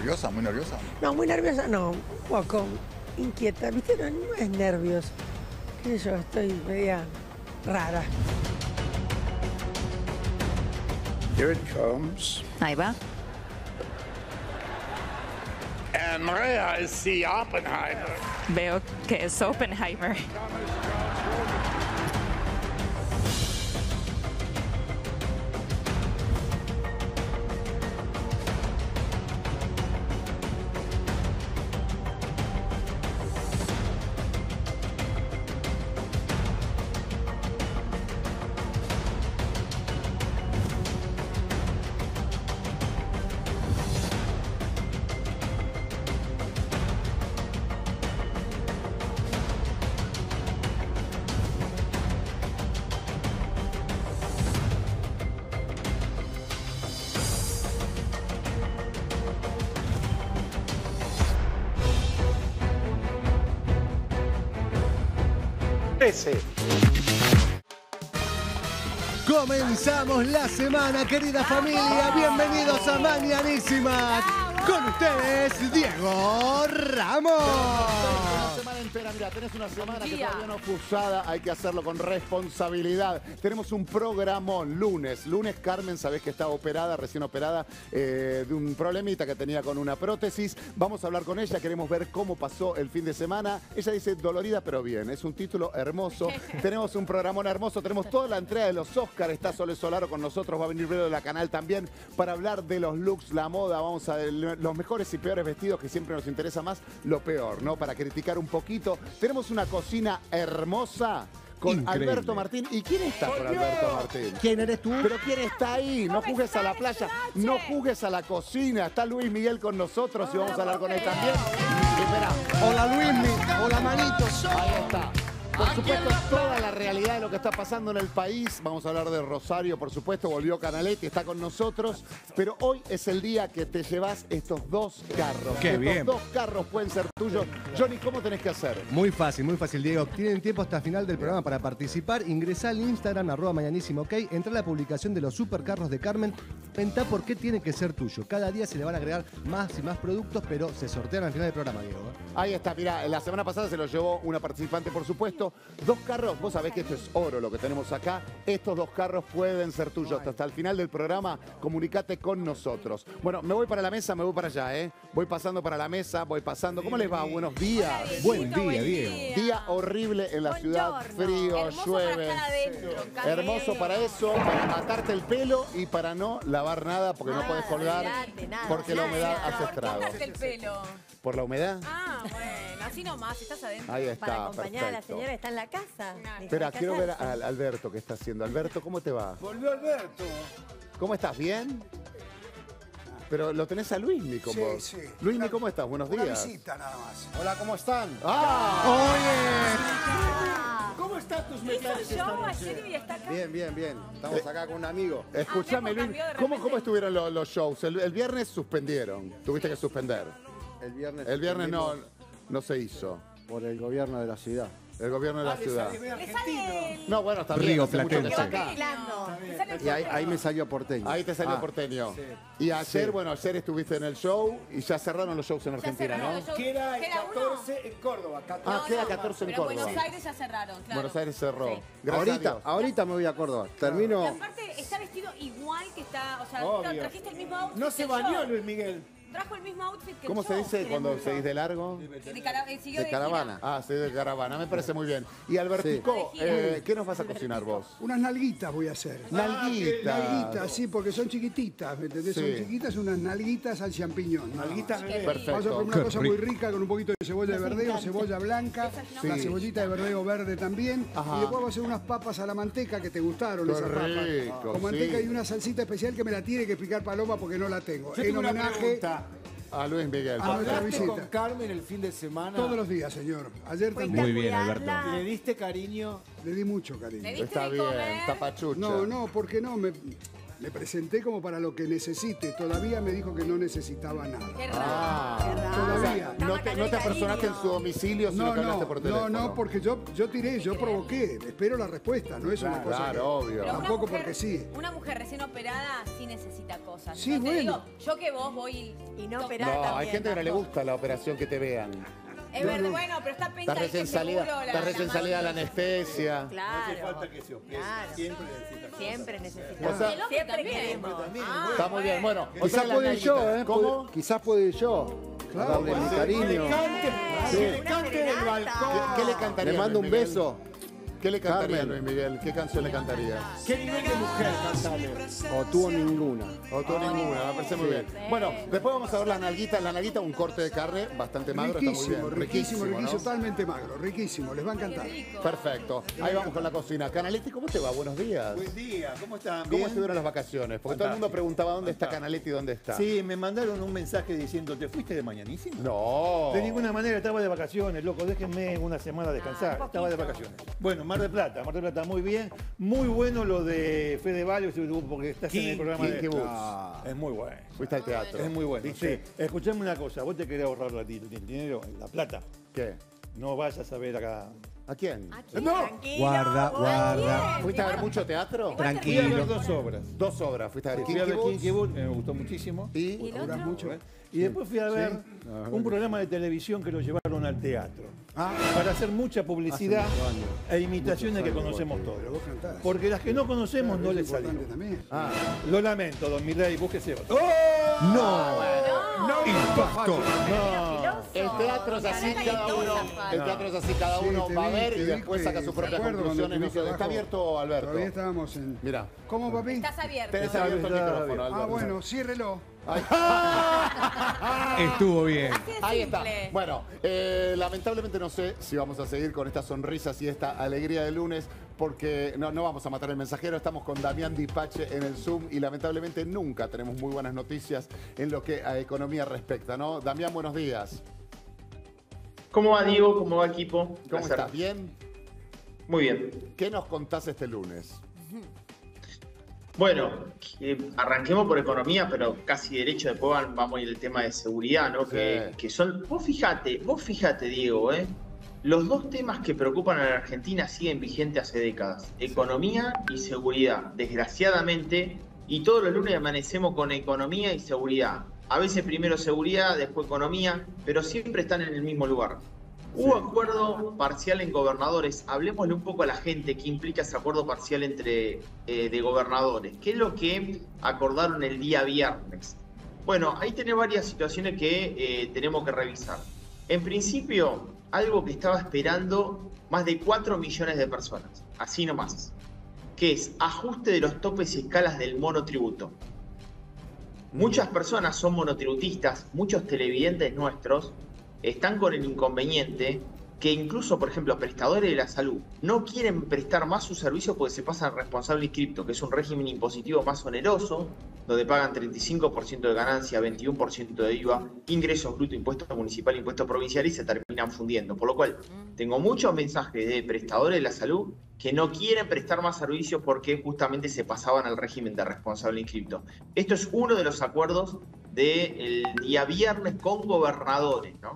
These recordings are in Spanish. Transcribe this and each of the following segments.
nerviosa, muy nerviosa? No, muy nerviosa, no, un poco inquieta, ¿viste? No, no es nervios. ¿Qué sé yo? Estoy media rara. Here it comes. Ahí va. And Maria is the Oppenheimer. Veo que es Oppenheimer. Comenzamos la semana, querida familia. Bienvenidos a Mañanísima. Con ustedes, Diego Ramos. Una semana entera, mira, tenés una semana que todavía no fue usada, hay que hacerlo con responsabilidad. Tenemos un programón lunes. Lunes Carmen, sabés que está operada, recién operada, de un problemita que tenía con una prótesis. Vamos a hablar con ella, queremos ver cómo pasó el fin de semana. Ella dice dolorida pero bien, es un título hermoso. Tenemos un programón hermoso, tenemos toda la entrega de los Oscars. Está Sole Solaro con nosotros, va a venir Vero de la Canal también para hablar de los looks, la moda. Vamos a ver los mejores y peores vestidos, que siempre nos interesa más lo peor, ¿no? Para criticar un poquito. Tenemos una cocina hermosa con Increíble. Alberto Martín. ¿Y quién está con Alberto Martín? ¿Quién eres tú? ¿Pero quién está ahí? No juzgues a la playa, no juzgues a la cocina. Está Luis Miguel con nosotros y vamos a hablar con él también. Espera. Hola Luismi, hola manitos. Ahí está. Por supuesto, toda la realidad de lo que está pasando en el país. Vamos a hablar de Rosario, por supuesto. Volvió Canaletti, está con nosotros. Pero hoy es el día que te llevas estos dos carros. Qué estos bien. dos carros pueden ser tuyos. Johnny, ¿cómo tenés que hacer? Muy fácil, Diego. Tienen tiempo hasta el final del programa para participar. Ingresá al Instagram, @mañanísimo, ok. Entra a la publicación de los supercarros de Carmen. Comenta por qué tiene que ser tuyo. Cada día se le van a agregar más y más productos, pero se sortean al final del programa, Diego. Ahí está, mirá, la semana pasada se lo llevó una participante, por supuesto. Dos carros, vos sabés que esto es oro lo que tenemos acá. Estos dos carros pueden ser tuyos. Hasta el final del programa, comunicate con nosotros. Bueno, me voy para la mesa, me voy para allá, ¿eh? Voy pasando para la mesa, voy pasando. ¿Cómo les va? Buenos días. Buen día, Diego. Día horrible en la ciudad, frío, llueve. Hermoso para eso, para atarte el pelo y para no lavar nada, porque no podés colgar, porque la humedad hace estragos. Cortarte el pelo. ¿Por la humedad? Ah, bueno, así nomás, estás adentro. Ahí está, Para acompañar a la perfecto. señora, está en la casa. Espera, quiero ver a Alberto qué está haciendo. Alberto, ¿cómo te va? Volvió Alberto. ¿Cómo estás? ¿Bien? Pero lo tenés a Luismi con Sí, vos. sí. Luismi, ¿cómo estás? Buenos Una días. visita nada más. Hola, ¿cómo están? ¡Ah! ¿Cómo están tus Hizo mecánicos esta show noche? ayer y está acá. Bien, bien, bien. Estamos acá con un amigo. Escuchame, tiempo Luis, cambió de ¿cómo repente. estuvieron los shows? El viernes suspendieron. Tuviste que suspender. El viernes No se hizo. por el gobierno de la ciudad. El gobierno de la ciudad. Le sale No, bueno, está bien. Río hace mucho que Platense. está acá. Bailando. le sale el Y ahí porteño. me salió porteño. Ahí te salió Ah, porteño. Y ayer, bueno, ayer estuviste en el show y ya cerraron los shows en Argentina, cerraron ¿no? los shows. Queda el ¿Queda uno? 14 en Córdoba. 14. Ah, queda 14 en Pero Córdoba. Buenos Aires ya cerraron, claro. Buenos Aires cerró. Sí. Gracias a Ahorita, Dios. ahorita me voy a Córdoba. Y Termino. aparte está vestido igual que está, o sea, Obvio. trajiste el mismo outfit. No que se el bañó show. Luis Miguel. Trajo el mismo outfit que ¿Cómo el se show. dice cuando se dice de largo? Siguió De caravana. Ah, sí, de caravana. Me parece muy bien. Y Albertico, Sí. De ¿qué nos vas a cocinar vos? Unas nalguitas voy a hacer. Nalguita. Nalguitas, sí, porque son chiquititas, ¿me entendés? Sí. Son chiquitas, unas nalguitas al champiñón. Nalguitas nada más. bebé. Perfecto. Vamos a poner una cosa muy rica con un poquito de cebolla de verdeo, cebolla blanca, Sí. la cebollita de verdeo verde también. Ajá. Y después vamos a hacer unas papas a la manteca que te gustaron Qué esas rico, papas. Con manteca sí. y una salsita especial que me la tiene que explicar Paloma porque no la tengo. Yo En tengo una homenaje pregunta. A Luis Miguel. Ah, nuestra ¿Hablaste visita. con Carmen el fin de semana? todos los días, señor. Ayer Fuiste también a Muy bien, cuidarla. Alberto. ¿Le diste cariño? le di mucho cariño. Le diste Está de bien, comer. tapachucha. No, no, porque no me... Le presenté como para lo que necesite. Todavía me dijo que no necesitaba nada. Qué raro. Todavía. No te apersonaste en su domicilio, sino que hablaste por teléfono. No, porque yo tiré, yo provoqué. Espero la respuesta, no es una cosa Claro, que... obvio. Pero una Tampoco mujer- porque sí. Una mujer recién operada sí necesita cosas. Sí, Yo te bueno. digo, yo que vos voy Y no to- operada No, hay también, gente que no le tampoco. gusta la operación que te vean. Es verdad, bueno, pero está Estás pensando recién salida, estás recién salida de la anestesia. Claro. que se opere. Claro. Siempre necesitas. Siempre necesitamos. O sea, El hombre Siempre también. queremos. Ah, Está muy bien, bueno. o sea, Quizás la puedo ir yo, nalguita. ¿eh? ¿Cómo? Quizás puedo ir yo. Claro, Darle mi bueno. cariño. Que le cante del balcón. ¿Qué le cantaría? Le mando un Luis Miguel? beso. ¿Qué le cantaría a Carmen. Luis Miguel? ¿Qué canción le cantaría? ¿Qué nivel de mujer cantale? O tuvo ninguna. O tú ninguna, me parece muy bien. Bueno, después vamos a ver las nalguitas. La nalguita, un corte de carne bastante magro, está muy Riquísimo, bien. riquísimo, ¿no? totalmente magro, riquísimo, les va a encantar. Perfecto. Ahí vamos con la cocina. Canaletti, ¿cómo te va? Buenos días. Buen día, ¿cómo están? ¿Cómo ¿Bien? estuvieron las vacaciones? Porque todo el mundo preguntaba dónde está Canaletti y dónde está. Sí, me mandaron un mensaje diciendo, ¿te fuiste de mañanísimo? No. De ninguna manera, estaba de vacaciones, loco, déjenme una semana descansar. Estaba de vacaciones. Bueno, Mar del Plata muy bien. Muy bueno lo de Fede Valles, porque estás en el programa de... Kinky Boots. Es muy bueno. Fuiste al teatro. Es muy bueno. ¿Viste? Sí. Escuchame una cosa, vos te querés ahorrar el dinero, la plata. ¿Qué? No vayas a ver acá. ¿A quién? Tranquilo, Guarda, vos. guarda. ¿Fuiste a ver mucho teatro? Fui a ver Tranquilo. 2 obras. 2 obras. ¿Fuiste a ver Fui a ver Kinky Kinky Boots? Boots, me gustó muchísimo. Y Duras mucho. Y después fui a ver un programa de televisión que lo llevaron al teatro. Para hacer mucha publicidad Hace muchos años. e imitaciones que conocemos Pero todos. vos cantás. Porque las que no conocemos no les Importante salió. también. Lo lamento, don Milei, búsquese otro. Impacto. el teatro es así, cada uno. El teatro es así, cada Sí, uno te va a vi, ver te y vi después que- saca sus propias recuerdo cuando conclusiones. te vi Está abajo. abierto, Alberto. Todavía estábamos en... Mira. ¿Cómo, papi? Estás abierto. Tenés abierto el micrófono, Alberto. Ah, bueno, ciérrelo. Estuvo bien. Así de Ahí está. simple. Bueno, lamentablemente no sé si vamos a seguir con estas sonrisas y esta alegría de lunes, porque no vamos a matar el mensajero. Estamos con Damián Dipache en el Zoom y lamentablemente nunca tenemos muy buenas noticias en lo que a economía respecta, ¿no? Damián, buenos días. ¿Cómo va Diego? ¿Cómo va equipo? ¿Cómo Placer. estás? ¿Bien? Muy bien. ¿Qué nos contás este lunes? Bueno, arranquemos por economía, pero casi derecho después vamos a ir al tema de seguridad, ¿no? Sí. Que son, vos fíjate, Diego, los dos temas que preocupan a la Argentina siguen vigentes hace décadas, economía y seguridad, desgraciadamente, y todos los lunes amanecemos con economía y seguridad. A veces primero seguridad, después economía, pero siempre están en el mismo lugar. Hubo acuerdo parcial en gobernadores. Hablemosle un poco a la gente qué implica ese acuerdo parcial entre de gobernadores. ¿Qué es lo que acordaron el día viernes? Bueno, ahí tenés varias situaciones que tenemos que revisar. En principio, algo que estaba esperando más de 4 millones de personas, así nomás, que es ajuste de los topes y escalas del monotributo. Muchas personas son monotributistas, muchos televidentes nuestros están con el inconveniente que incluso, por ejemplo, prestadores de la salud no quieren prestar más sus servicios porque se pasan responsable inscripto, que es un régimen impositivo más oneroso, donde pagan 35% de ganancia, 21% de IVA, ingresos brutos, impuestos municipales, impuestos provinciales y se terminan fundiendo. Por lo cual, tengo muchos mensajes de prestadores de la salud que no quieren prestar más servicios porque justamente se pasaban al régimen de responsable inscripto. Esto es uno de los acuerdos del día viernes con gobernadores, ¿no?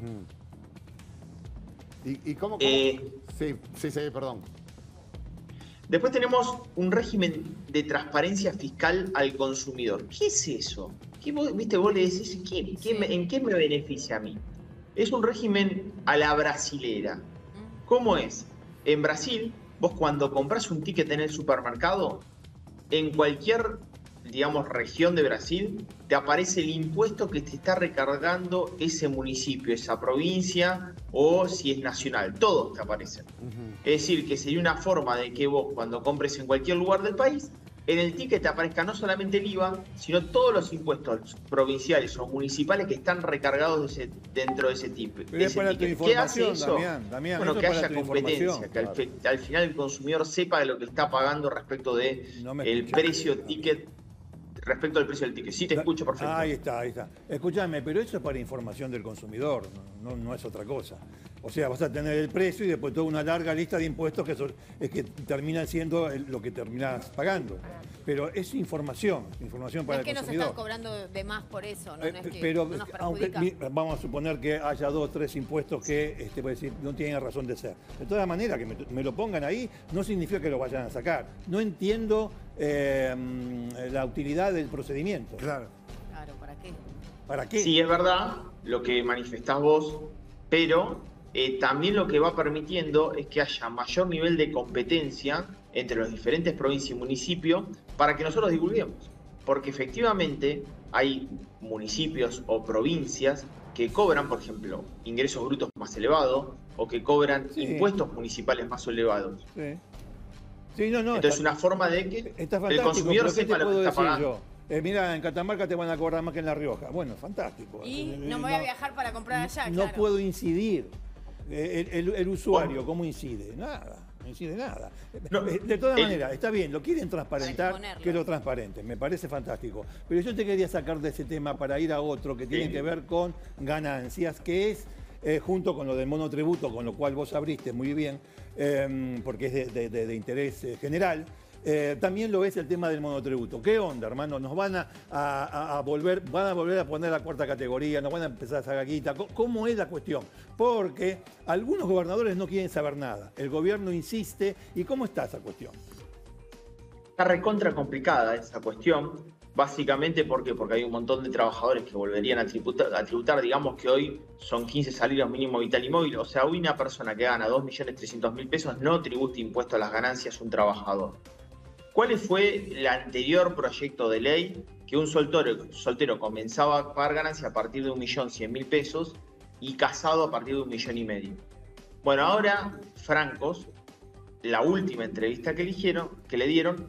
¿Y cómo? Sí, perdón. Después tenemos un régimen de transparencia fiscal al consumidor. ¿Qué es eso? ¿Viste? Vos le decís, ¿en qué me beneficia a mí? Es un régimen a la brasilera. ¿Cómo es? En Brasil, vos cuando compras un ticket en el supermercado, en cualquier, digamos, región de Brasil, te aparece el impuesto que te está recargando ese municipio, esa provincia, o si es nacional. Todos te aparecen. Es decir, que sería una forma de que vos, cuando compres en cualquier lugar del país, en el ticket te aparezca no solamente el IVA, sino todos los impuestos provinciales o municipales que están recargados dentro de ese tipo. Pero es para tu ¿Qué hace información, eso? Damián, Bueno, eso que es para haya tu competencia, información, que al final el consumidor sepa de lo que está pagando respecto de No me el escuchás. precio ticket, respecto al precio del ticket. Sí, te escucho perfecto. Ahí está. Escúchame, pero eso es para información del consumidor, no es otra cosa. O sea, vas a tener el precio y después toda una larga lista de impuestos que terminan siendo lo que terminas pagando. Pero es información para el consumidor. No es que nos están cobrando de más por eso, no, no es que pero no nos aunque, perjudica. vamos a suponer que haya 2 o 3 impuestos que no tienen razón de ser. De todas maneras, que me lo pongan ahí no significa que lo vayan a sacar. No entiendo la utilidad del procedimiento. Claro. Claro, ¿para qué? ¿Para qué? Sí, es verdad lo que manifestás vos, pero también lo que va permitiendo es que haya mayor nivel de competencia entre los diferentes provincias y municipios para que nosotros divulguemos. Porque efectivamente hay municipios o provincias que cobran, por ejemplo, ingresos brutos más elevados o que cobran impuestos municipales más elevados. Sí. Sí, no, entonces una forma de que el consumidor sepa lo que está pagando. Mira, en Catamarca te van a cobrar más que en La Rioja. Bueno, fantástico. Y no me voy a viajar para comprar allá, No puedo incidir. El usuario, ¿cómo incide? Nada, no incide nada. No, de todas maneras, está bien, lo quieren transparentar, que lo transparenten, me parece fantástico. Pero yo te quería sacar de ese tema para ir a otro que tiene que ver con ganancias, que es, junto con lo del monotributo, con lo cual vos abriste muy bien, porque es de interés general. También lo es el tema del monotributo. ¿Qué onda, hermano? ¿Nos van a volver a poner la 4ª categoría? ¿Nos van a empezar a sacar guita? ¿Cómo es la cuestión? Porque algunos gobernadores no quieren saber nada. El gobierno insiste. ¿Y cómo está esa cuestión? Está recontra complicada esa cuestión. Básicamente, ¿por qué? Porque hay un montón de trabajadores que volverían a tributar, digamos que hoy son 15 salarios mínimo vital y móvil. O sea, hoy una persona que gana 2.300.000 pesos no tributa impuesto a las ganancias un trabajador. ¿Cuál fue el anterior proyecto de ley que un soltero comenzaba a pagar ganancia a partir de 1.100.000 pesos y casado a partir de 1,5 millones? Bueno, ahora Francos, la última entrevista que le dieron,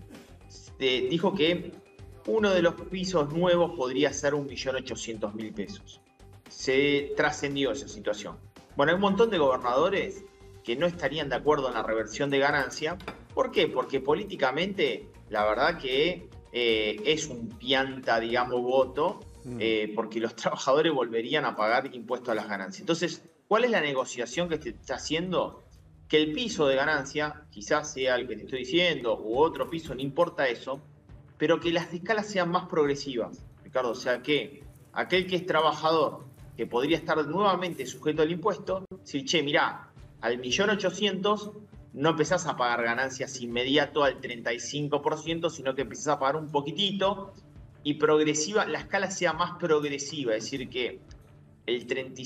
dijo que uno de los pisos nuevos podría ser 1.800.000 pesos. Se trascendió esa situación. Bueno, hay un montón de gobernadores que no estarían de acuerdo en la reversión de ganancia. ¿Por qué? Porque políticamente, la verdad que es un pianta, digamos, voto, porque los trabajadores volverían a pagar impuestos a las ganancias. Entonces, ¿cuál es la negociación que se está haciendo? Que el piso de ganancia, quizás sea el que te estoy diciendo, u otro piso, no importa eso, pero que las escalas sean más progresivas, Ricardo. O sea, que aquel que es trabajador, que podría estar nuevamente sujeto al impuesto, decir, che, mirá, al 1.800.000 no empezás a pagar ganancias inmediato al 35%, sino que empezás a pagar un poquitito y progresiva, la escala sea más progresiva, es decir, que el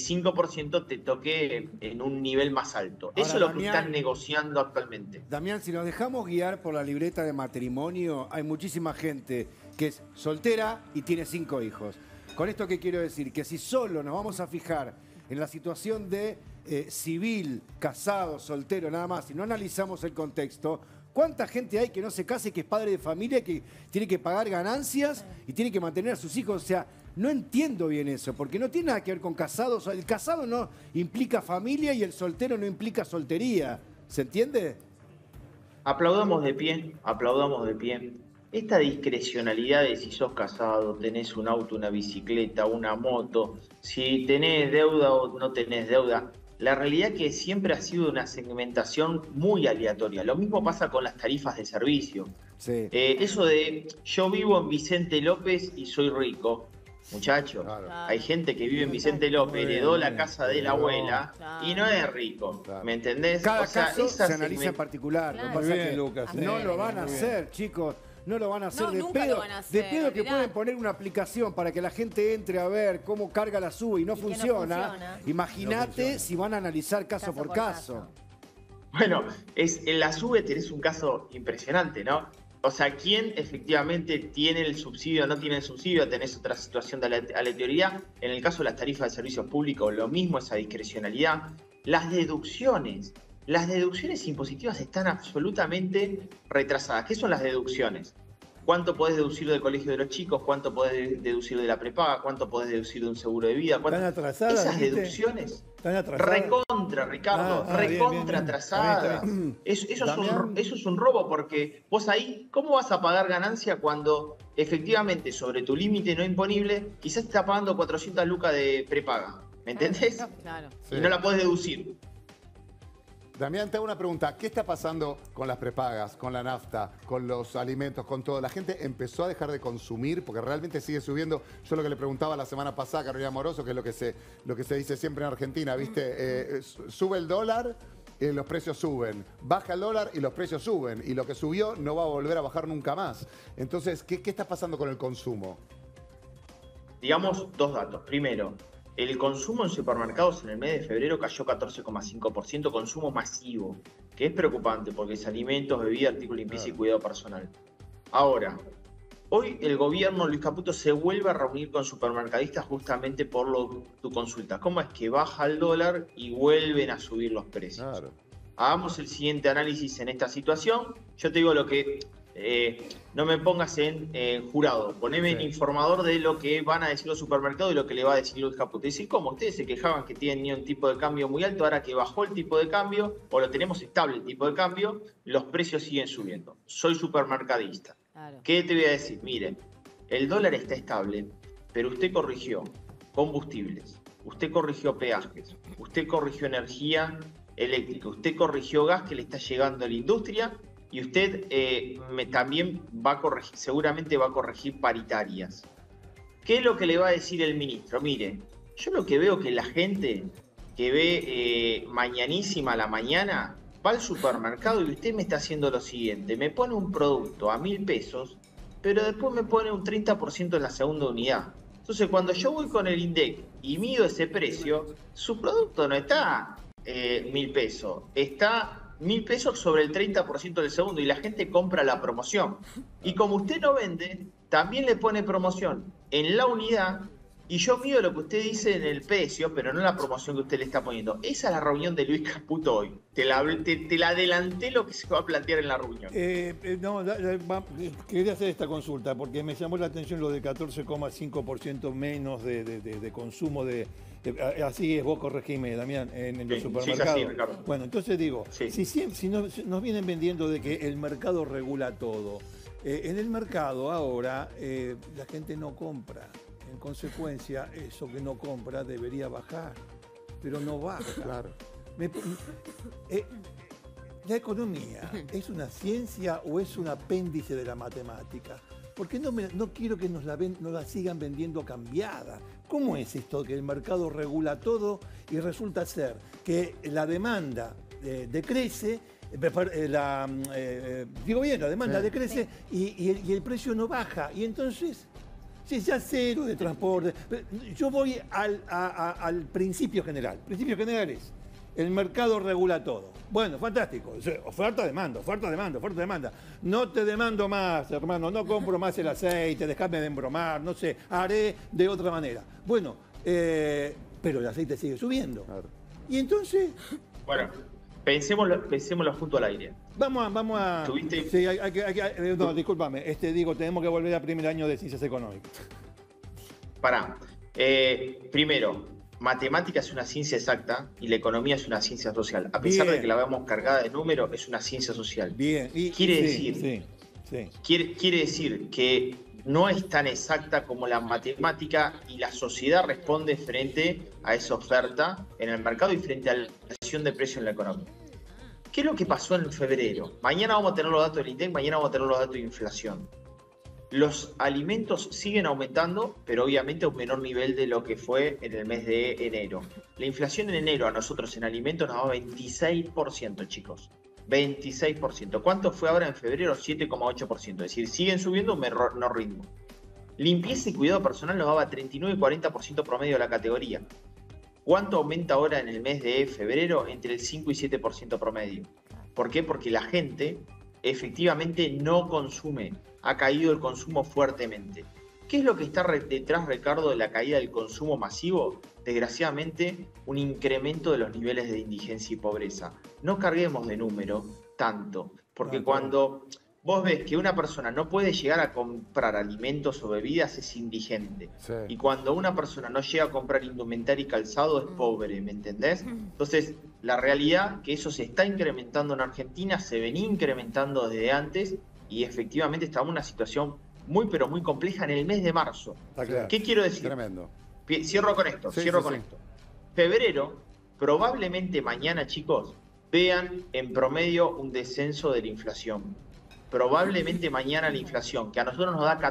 35% te toque en un nivel más alto. Ahora, eso es lo Damián, que están negociando actualmente. Damián, si nos dejamos guiar por la libreta de matrimonio, hay muchísima gente que es soltera y tiene 5 hijos. ¿Con esto qué quiero decir? Que si solo nos vamos a fijar en la situación de civil, casado, soltero, nada más, si no analizamos el contexto, ¿cuánta gente hay que no se case, que es padre de familia, que tiene que pagar ganancias y tiene que mantener a sus hijos? O sea, no entiendo bien eso, porque no tiene nada que ver con casados. El casado no implica familia y el soltero no implica soltería. ¿Se entiende? Aplaudamos de pie, aplaudamos de pie. Esta discrecionalidad de si sos casado, tenés un auto, una bicicleta, una moto, si tenés deuda o no tenés deuda, la realidad es que siempre ha sido una segmentación muy aleatoria. Lo mismo pasa con las tarifas de servicio. Sí. Eso de yo vivo en Vicente López y soy rico. Muchachos, hay gente que vive en Vicente López, heredó la casa de la abuela y no es rico. ¿Me entendés? Cada caso se analiza en particular. Claro. Lo que pasa es que Lucas, no lo van a hacer, chicos. No lo van a hacer No, de nunca pedo. lo van a hacer, De pedo que mirá. pueden poner una aplicación para que la gente entre a ver cómo carga la SUBE y no funciona. Imagínate si van a analizar caso por caso. Bueno, en la SUBE tenés un caso impresionante, ¿no? O sea, ¿quién efectivamente tiene el subsidio o no tiene el subsidio? Tenés otra situación de aleatoriedad. En el caso de las tarifas de servicios públicos, lo mismo, esa discrecionalidad. Las deducciones impositivas están absolutamente retrasadas. ¿Qué son las deducciones? ¿Cuánto podés deducir del colegio de los chicos? ¿Cuánto podés deducir de la prepaga? ¿Cuánto podés deducir de un seguro de vida? ¿Están atrasadas? Esas ¿viste? deducciones. ¿Están atrasadas? Recontra, Ricardo, recontra atrasadas. Eso es un robo, porque vos ahí, ¿cómo vas a pagar ganancia cuando efectivamente sobre tu límite no imponible quizás te está pagando 400 lucas de prepaga? ¿Me entendés? Claro. Y no la podés deducir. Damián, te hago una pregunta. ¿Qué está pasando con las prepagas, con la nafta, con los alimentos, con todo? ¿La gente empezó a dejar de consumir? Porque realmente sigue subiendo. Yo lo que le preguntaba la semana pasada a Carolina Moroso, que es lo que se dice siempre en Argentina, ¿viste? Sube el dólar, los precios suben. Baja el dólar y los precios suben. Y lo que subió no va a volver a bajar nunca más. Entonces, ¿qué está pasando con el consumo? Digamos dos datos. Primero, el consumo en supermercados en el mes de febrero cayó 14,5%, consumo masivo, que es preocupante porque es alimentos, bebida, artículos de limpieza y cuidado personal. Ahora, hoy el gobierno, Luis Caputo, se vuelve a reunir con supermercadistas justamente por tu consulta. ¿Cómo es que baja el dólar y vuelven a subir los precios? Claro. Hagamos el siguiente análisis en esta situación. Yo te digo lo que... no me pongas en jurado, poneme en informador de lo que van a decir los supermercados y lo que le va a decir Luis Caputo. Y decir, ¿cómo? Ustedes se quejaban que tienen un tipo de cambio muy alto, ahora que bajó el tipo de cambio, o lo tenemos estable el tipo de cambio, los precios siguen subiendo. Soy supermercadista. Claro. ¿Qué te voy a decir? Mire, el dólar está estable, pero usted corrigió combustibles, usted corrigió peajes, usted corrigió energía eléctrica, usted corrigió gas que le está llegando a la industria. Y usted también va a corregir, seguramente va a corregir paritarias. ¿Qué es lo que le va a decir el ministro? Mire, yo lo que veo que la gente que ve mañanísima a la mañana va al supermercado y usted me está haciendo lo siguiente. Me pone un producto a 1.000 pesos, pero después me pone un 30% en la segunda unidad. Entonces, cuando yo voy con el INDEC y mido ese precio, su producto no está 1.000 pesos, está 1.000 pesos sobre el 30% del segundo y la gente compra la promoción. Y como usted no vende, también le pone promoción en la unidad y yo mido lo que usted dice en el precio, pero no la promoción que usted le está poniendo. Esa es la reunión de Luis Caputo hoy. Te la adelanté lo que se va a plantear en la reunión. Quería hacer esta consulta porque me llamó la atención lo de 14,5% menos de consumo de... Así es, vos corregime, Damián, en los supermercados. Sí, Ricardo. Bueno, entonces digo, si nos vienen vendiendo de que el mercado regula todo, en el mercado ahora la gente no compra. En consecuencia, eso que no compra debería bajar, pero no baja. Claro. ¿La economía es una ciencia o es un apéndice de la matemática? Porque no quiero que nos la sigan vendiendo cambiada. ¿Cómo es esto que el mercado regula todo y resulta ser que la demanda decrece, la demanda decrece y el precio no baja? Y entonces, si ya cero de transporte, yo voy al principio general. El principio general es, el mercado regula todo. Bueno, fantástico. Oferta, demanda, oferta, demanda, oferta, demanda. No te demando más, hermano, no compro más el aceite, dejadme de embromar, no sé, haré de otra manera. Bueno, pero el aceite sigue subiendo. Claro. Y entonces... Bueno, pensémoslo junto al aire. Vamos a... ¿Tuviste? Sí, no, discúlpame, tenemos que volver al primer año de Ciencias Económicas. Pará. Primero... Matemática es una ciencia exacta y la economía es una ciencia social. A pesar de que la vemos cargada de números, es una ciencia social. Bien. Quiere decir que no es tan exacta como la matemática y la sociedad responde frente a esa oferta en el mercado y frente a la relación de precio en la economía. ¿Qué es lo que pasó en febrero? Mañana vamos a tener los datos del INDEC, mañana vamos a tener los datos de inflación. Los alimentos siguen aumentando, pero obviamente a un menor nivel de lo que fue en el mes de enero. La inflación en enero a nosotros en alimentos nos daba 26%, chicos. 26%. ¿Cuánto fue ahora en febrero? 7,8%. Es decir, siguen subiendo un menor ritmo. Limpieza y cuidado personal nos daba 39 y 40% promedio de la categoría. ¿Cuánto aumenta ahora en el mes de febrero? Entre el 5 y 7% promedio. ¿Por qué? Porque la gente efectivamente no consume. Ha caído el consumo fuertemente. ¿Qué es lo que está detrás, Ricardo, de la caída del consumo masivo? Desgraciadamente, un incremento de los niveles de indigencia y pobreza. No carguemos de número tanto, porque cuando vos ves que una persona no puede llegar a comprar alimentos o bebidas, es indigente. Sí. Y cuando una persona no llega a comprar indumentaria y calzado, es pobre, ¿me entendés? Entonces, la realidad que eso se está incrementando en Argentina, se venía incrementando desde antes, y efectivamente estamos en una situación muy pero muy compleja en el mes de marzo. Claro. ¿Qué quiero decir? Tremendo. Cierro con esto, esto. Febrero, probablemente mañana, chicos, vean en promedio un descenso de la inflación. Probablemente mañana la inflación, que a nosotros nos da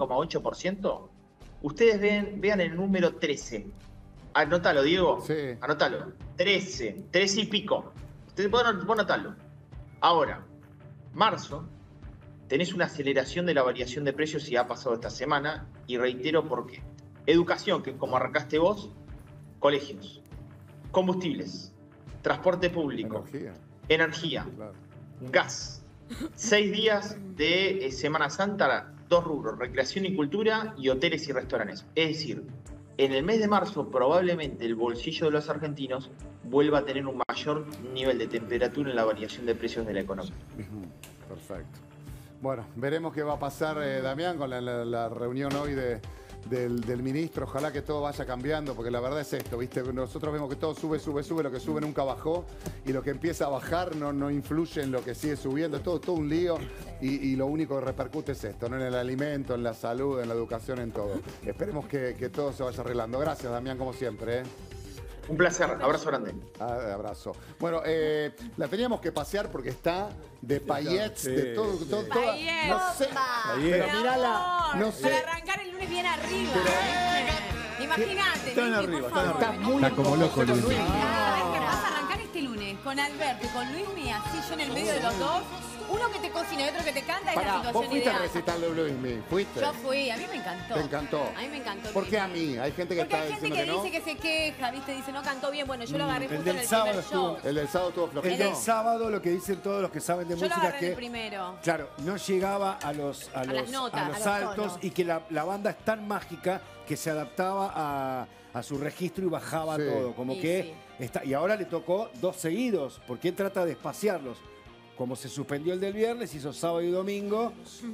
14,8%, ustedes vean el número 13. Anótalo, Diego. Sí. Anótalo. 13 y pico. Ustedes pueden anotarlo. Ahora, marzo, tenés una aceleración de la variación de precios y ha pasado esta semana, y reitero por qué. Educación, que es como arrancaste vos, colegios, combustibles, transporte público, energía, claro, gas. 6 días de Semana Santa, 2 rubros, recreación y cultura y hoteles y restaurantes. Es decir, en el mes de marzo probablemente el bolsillo de los argentinos vuelva a tener un mayor nivel de temperatura en la variación de precios de la economía. Perfecto. Bueno, veremos qué va a pasar, Damián, con la reunión hoy del ministro. Ojalá que todo vaya cambiando, porque la verdad es esto, ¿viste? Nosotros vemos que todo sube, lo que sube nunca bajó, y lo que empieza a bajar no influye en lo que sigue subiendo, es todo un lío, y lo único que repercute es esto, ¿no? En el alimento, en la salud, en la educación, en todo. Esperemos que todo se vaya arreglando. Gracias, Damián, como siempre, ¿eh? Un placer, abrazo grande. Abrazo. Bueno, la teníamos que pasear porque está de paillettes, de todo. Paillettes. No sé, pero mirala, no sé. Para arrancar el lunes bien arriba. Imagínate. Están arriba, Está como loco, Luis. ¿Qué pasa? Arrancar este lunes con Alberto y con Luismi, así yo en el medio de los dos. Uno que te cocina y otro que te canta, es la situación vos fuiste ideal. al recital de Luismi, ¿fuiste? Yo fui, a mí me encantó. ¿Te encantó? A mí me encantó. ¿Por qué a mí? Hay gente que Porque está hay gente diciendo que dice que se queja, ¿viste? Dice, no cantó bien. Bueno, yo lo agarré justo en el sábado primer show. El del sábado estuvo flojito. El del sábado, lo que dicen todos los que saben de Yo lo música, agarré que el primero. claro, no llegaba a los las notas, a los a los altos, tonos. y que la banda es tan mágica que se adaptaba a su registro y bajaba Sí. todo. Como Sí, que está, y ahora le tocó 2 seguidos, porque él trata de espaciarlos. Como se suspendió el del viernes, hizo sábado y domingo,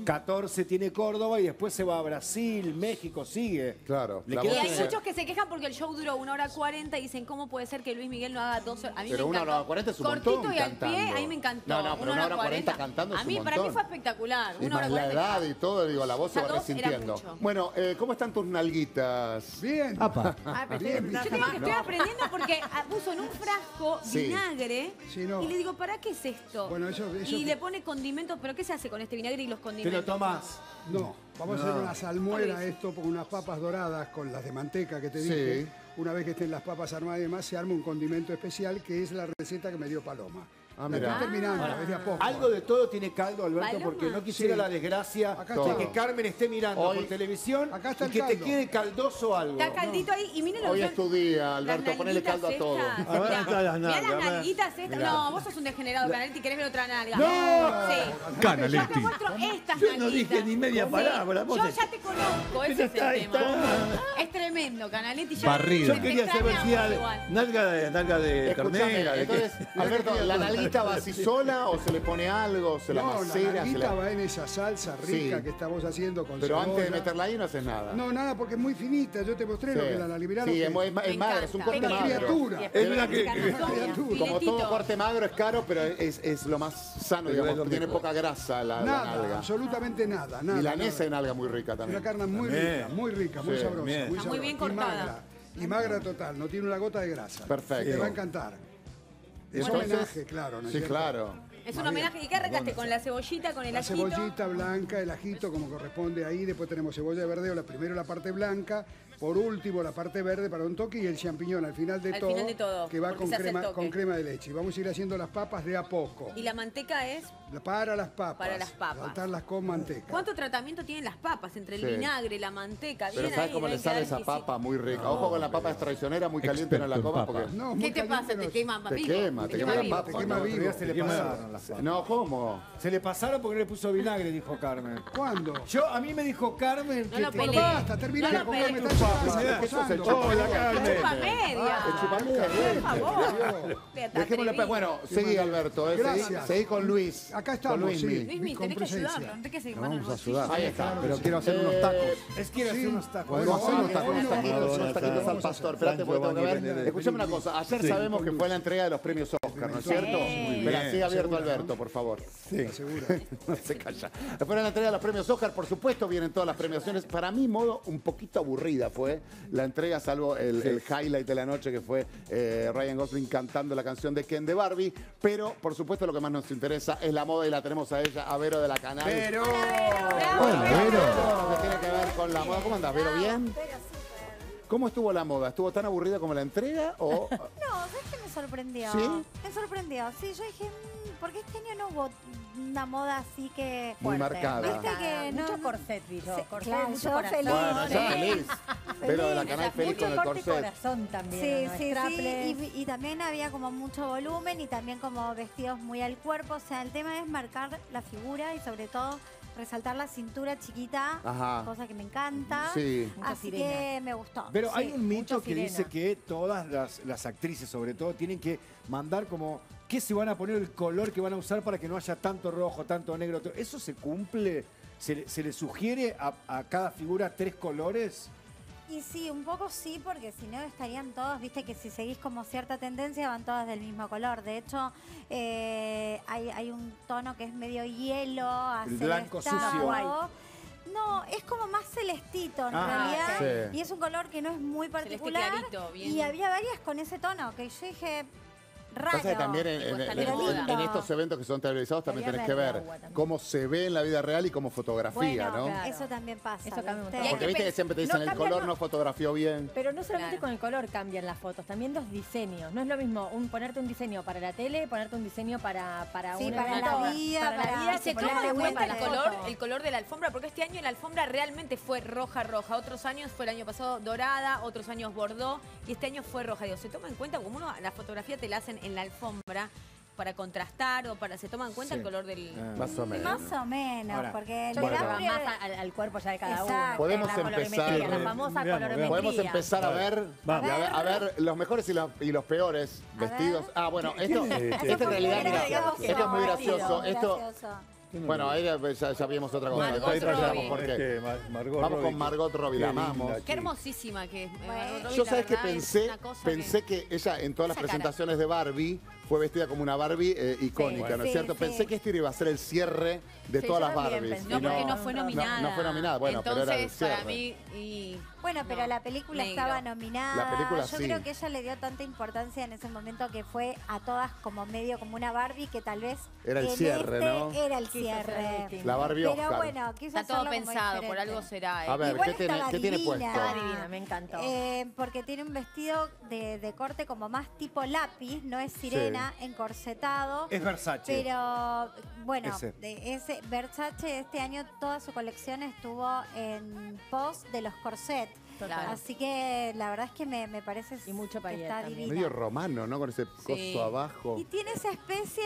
14 tiene Córdoba y después se va a Brasil, México, sigue. Claro. Le la Y queda- voz hay es- muchos que se quejan porque el show duró 1 hora 40 y dicen, ¿cómo puede ser que Luis Miguel no haga 2 horas? A mí Pero me 1 encantó. hora 40 es un Cortito montón y al pie, cantando. a mí me encantó. No, pero 1 hora 40 cantando es A un mí, para mí montón. fue espectacular. Y 1 hora más la 40. edad y todo, digo, la voz se Ya va 2 era resintiendo. mucho. Bueno, ¿cómo están tus nalguitas? Bien. Apa. Ay, pero Bien, yo te digo que estoy aprendiendo porque puso en un frasco Sí. vinagre Sí, no. y le digo, ¿para qué es esto? Bueno, eso y le pone condimentos, ¿pero qué se hace con este vinagre y los Te condimentos? lo tomás. No, vamos a hacer una salmuera esto con unas papas doradas con las de manteca que te Sí. dije. Una vez que estén las papas armadas y demás, se arma un condimento especial que es la receta que me dio Paloma. La mira. estoy terminando, es de a poco. Algo de todo tiene caldo, Alberto, Paloma. porque no quisiera Sí. la desgracia Acá de está. que Carmen esté mirando Hoy- por televisión Acá está y el que te caldo. quede caldoso algo. Está caldito ahí y miren lo Hoy que es tu día, Alberto, las ponele nalguitas caldo a todo. estas. A ver, Mirá, están las mirá nalgas, las a ver. nalguitas estas. Mirá. No, vos sos un degenerado, Canaletti, querés ver otra nalga. ¡No! Sí. Yo Canaletti. te muestro estas Yo nalguitas. no dije ni media palabra. vos Yo te- ya te conozco, ese es el tema. Es tremendo, Canaletti. Barrido. Yo quería saber si era nalga de Escuchame, ternera. entonces, Alberto, ¿la nalguita va así sola o se le pone algo, se la No, la macera? se nalguita la- va en esa salsa rica Sí. que estamos haciendo con Pero antes de cebolla. meterla ahí no haces nada. No, nada, porque es muy finita. Yo te mostré lo que la liberal. Sí, es magra, es un corte Una magro. criatura. Es una que- Como todo corte magro es caro, pero es lo más sano, Pero es digamos. lo Tiene mejor. poca grasa la Nada, nalga. absolutamente nada. Nada, Milanesa nada. y nalga muy rica también. Una carne muy También. rica, muy rica, muy Sí, sabrosa. bien. Está muy sabrosa. bien Y cortada. magra. Y magra total, no tiene una gota de grasa. Perfecto. Te va a encantar. Es Entonces- homenaje, claro. ¿no es Sí, cierto? claro. Es un homenaje. ¿Y qué arrancaste? ¿Con la cebollita, con el La ajito? cebollita blanca, el ajito como corresponde ahí, después tenemos cebolla de verdeo, primero la parte blanca, por último la parte verde para un toque y el champiñón al final de, Al todo, final de todo, que va porque con se hace el crema, toque. con crema de leche. Y vamos a ir haciendo las papas de a poco. Y la manteca es... Para las papas. Para las papas. Saltarlas con manteca. ¿Cuánto tratamiento tienen las papas? Entre el Sí. vinagre, la manteca, Pero bien ¿sabes ahí, cómo le deben sale quedar esa exquisitos. papa? Muy rica. Ojo con la papa, es traicionera, muy caliente, no la Experto en comas papa. porque... No, ¿Qué muy te caliente pasa? no ¿Te es. quema Te vivo? quema, te quema la vivo. papa. Te quema no. vivo. Otro día se le pasaron las papas. No, ¿cómo? Se le pasaron porque no le puso vinagre, dijo Carmen. ¿Cuándo? A mí me dijo Carmen No que lo te- pelees. Basta, termina No de lo comer, me pelees. estás Mirá, que sos el pasando. chupa- Hola, Carmen. Chupa media. El chupamedia, Por favor. Dejémosle pe- Bueno, seguí, Alberto. Gracias. Seguí con Luis. Acá estamos, con Luismi. sí. Luismi, Con tenés que presencia. ayudarlo. No te quedes en Vamos manos a ayudar. Ahí está. Pero quiero hacer unos tacos. Es que hacer unos tacos. Podemos hacer unos hoy tacos, no unos vamos a taquitos, hacer. unos taquitos al Vamos a pastor. hacer. Espérate, porque tengo que Giovanni ver. viene de- Escuchame una cosa. Ayer sabemos que fue la entrega de los premios Oscar, ¿no es cierto? Espera, sigue abierto Alberto, por favor. Sí. Seguro. No se calla. Después de la entrega de los premios Oscar, por supuesto, vienen todas las premiaciones. Para mí, modo un poquito aburrida fue la entrega, salvo el highlight de la noche que fue Ryan Gosling cantando la canción de Ken de Barbie. Pero, por supuesto, lo que más nos interesa es la moda y la tenemos a ella, a Vero de la Canal. ¡Vero! Hola, Vero. Lo que tiene que ver con la moda. ¿Cómo andás, Vero? ¿Bien? ¿Cómo estuvo la moda? ¿Estuvo tan aburrida como la entrega? O... No, ¿sabes qué me sorprendió? ¿Sí? Me sorprendió. Sí, yo dije, porque este año no hubo una moda así que... Muy marcada. Viste que no... Mucho corset, vi yo. Sí, Corset, claro, mucho yo corazón. feliz. Bueno, ya feliz. Vero de la Canal feliz con el Mucho corte y corset. corazón también. Sí, ¿no? sí, Strapless. y también había como mucho volumen y también como vestidos muy al cuerpo. O sea, el tema es marcar la figura y sobre todo resaltar la cintura chiquita, Ajá. cosa que me encanta. Sí. Así que me gustó. Pero Sí. hay un mito Mucha que sirena. dice que todas las actrices, sobre todo, tienen que mandar como qué se van a poner, el color que van a usar para que no haya tanto rojo, tanto negro. ¿Eso se cumple? ¿Se le sugiere a cada figura 3 colores? Y sí, un poco sí, porque si no estarían todos, viste que si seguís como cierta tendencia van todas del mismo color. De hecho, hay un tono que es medio hielo, El blanco sucio. No, es como más celestito en Ah, realidad. sí. Y es un color que no es muy particular. clarito, bien. Y había varias con ese tono, que yo dije, raro. Pasa que también en estos eventos que son televisados también tenés que ver cómo se ve en la vida real y cómo fotografía, Bueno, ¿no? eso también pasa. Eso cambia un ¿viste? montón. Porque viste que siempre te dicen el cambia, color no fotografió bien. Pero no solamente con el color cambian las fotos, también los diseños. No es lo mismo ponerte un diseño para la tele, ponerte un diseño para Sí, un para evento, la vida, para- ¿Y se que toma ponerte en cuenta buena el la color, foto. el color de la alfombra? Porque este año la alfombra realmente fue roja. Otros años fue el año pasado dorada, otros años bordó y este año fue roja. Digo, ¿se toma en cuenta como la fotografía te la hacen en la alfombra para contrastar o se toma en cuenta Sí. el color del... Más o menos. Más o menos, Ahora, porque Yo le creo que da va muy- más al cuerpo ya de cada Exacto. uno. Podemos la empezar. colorimetría, la famosa Veamos, colorimetría. Podemos empezar a ver, Vamos. a ver los mejores y los peores vestidos. Ah, bueno, esto en realidad, mira, esto es muy gracioso. Esto, bueno, ahí ya vimos otra cosa. Margot Ahí pasamos, Robbie. porque Margot vamos Robbie, con Margot Robbie, qué la linda, amamos. Qué hermosísima que es. Margot Robbie, Yo la sabes que verdad, es pensé una cosa que ella en todas las Esa cara. presentaciones de Barbie fue vestida como una Barbie icónica, Sí, ¿no es sí, cierto? sí. Pensé que este iba a ser el cierre de Sí, todas yo las también Barbies. pensé. No, y porque no fue nominada. No fue nominada, bueno, pero era el Entonces, para cierre. mí... Y... Bueno, pero No, la película negro. estaba nominada. La película Yo sí. creo que ella le dio tanta importancia en ese momento que fue a todas como medio como una Barbie que tal vez Era el en cierre, este ¿no? era el Quiso hacer cierre. distinto. La Barbie Pero Oscar. bueno, quiso Está todo hacerlo como pensado, por diferente. algo será. A ver, Igual ¿qué tiene estaba puesto? divina. Estaba divina, me encantó. Porque tiene un vestido de corte como más tipo lápiz, no es sirena, encorsetado. Es Versace. Pero bueno, Ese. ese Versace este año toda su colección estuvo en pos de los corsets. Claro. Así que la verdad es que me parece Y mucho que paillet está también. divina. Medio romano, ¿no? Con ese Sí. coso abajo. Y tiene esa especie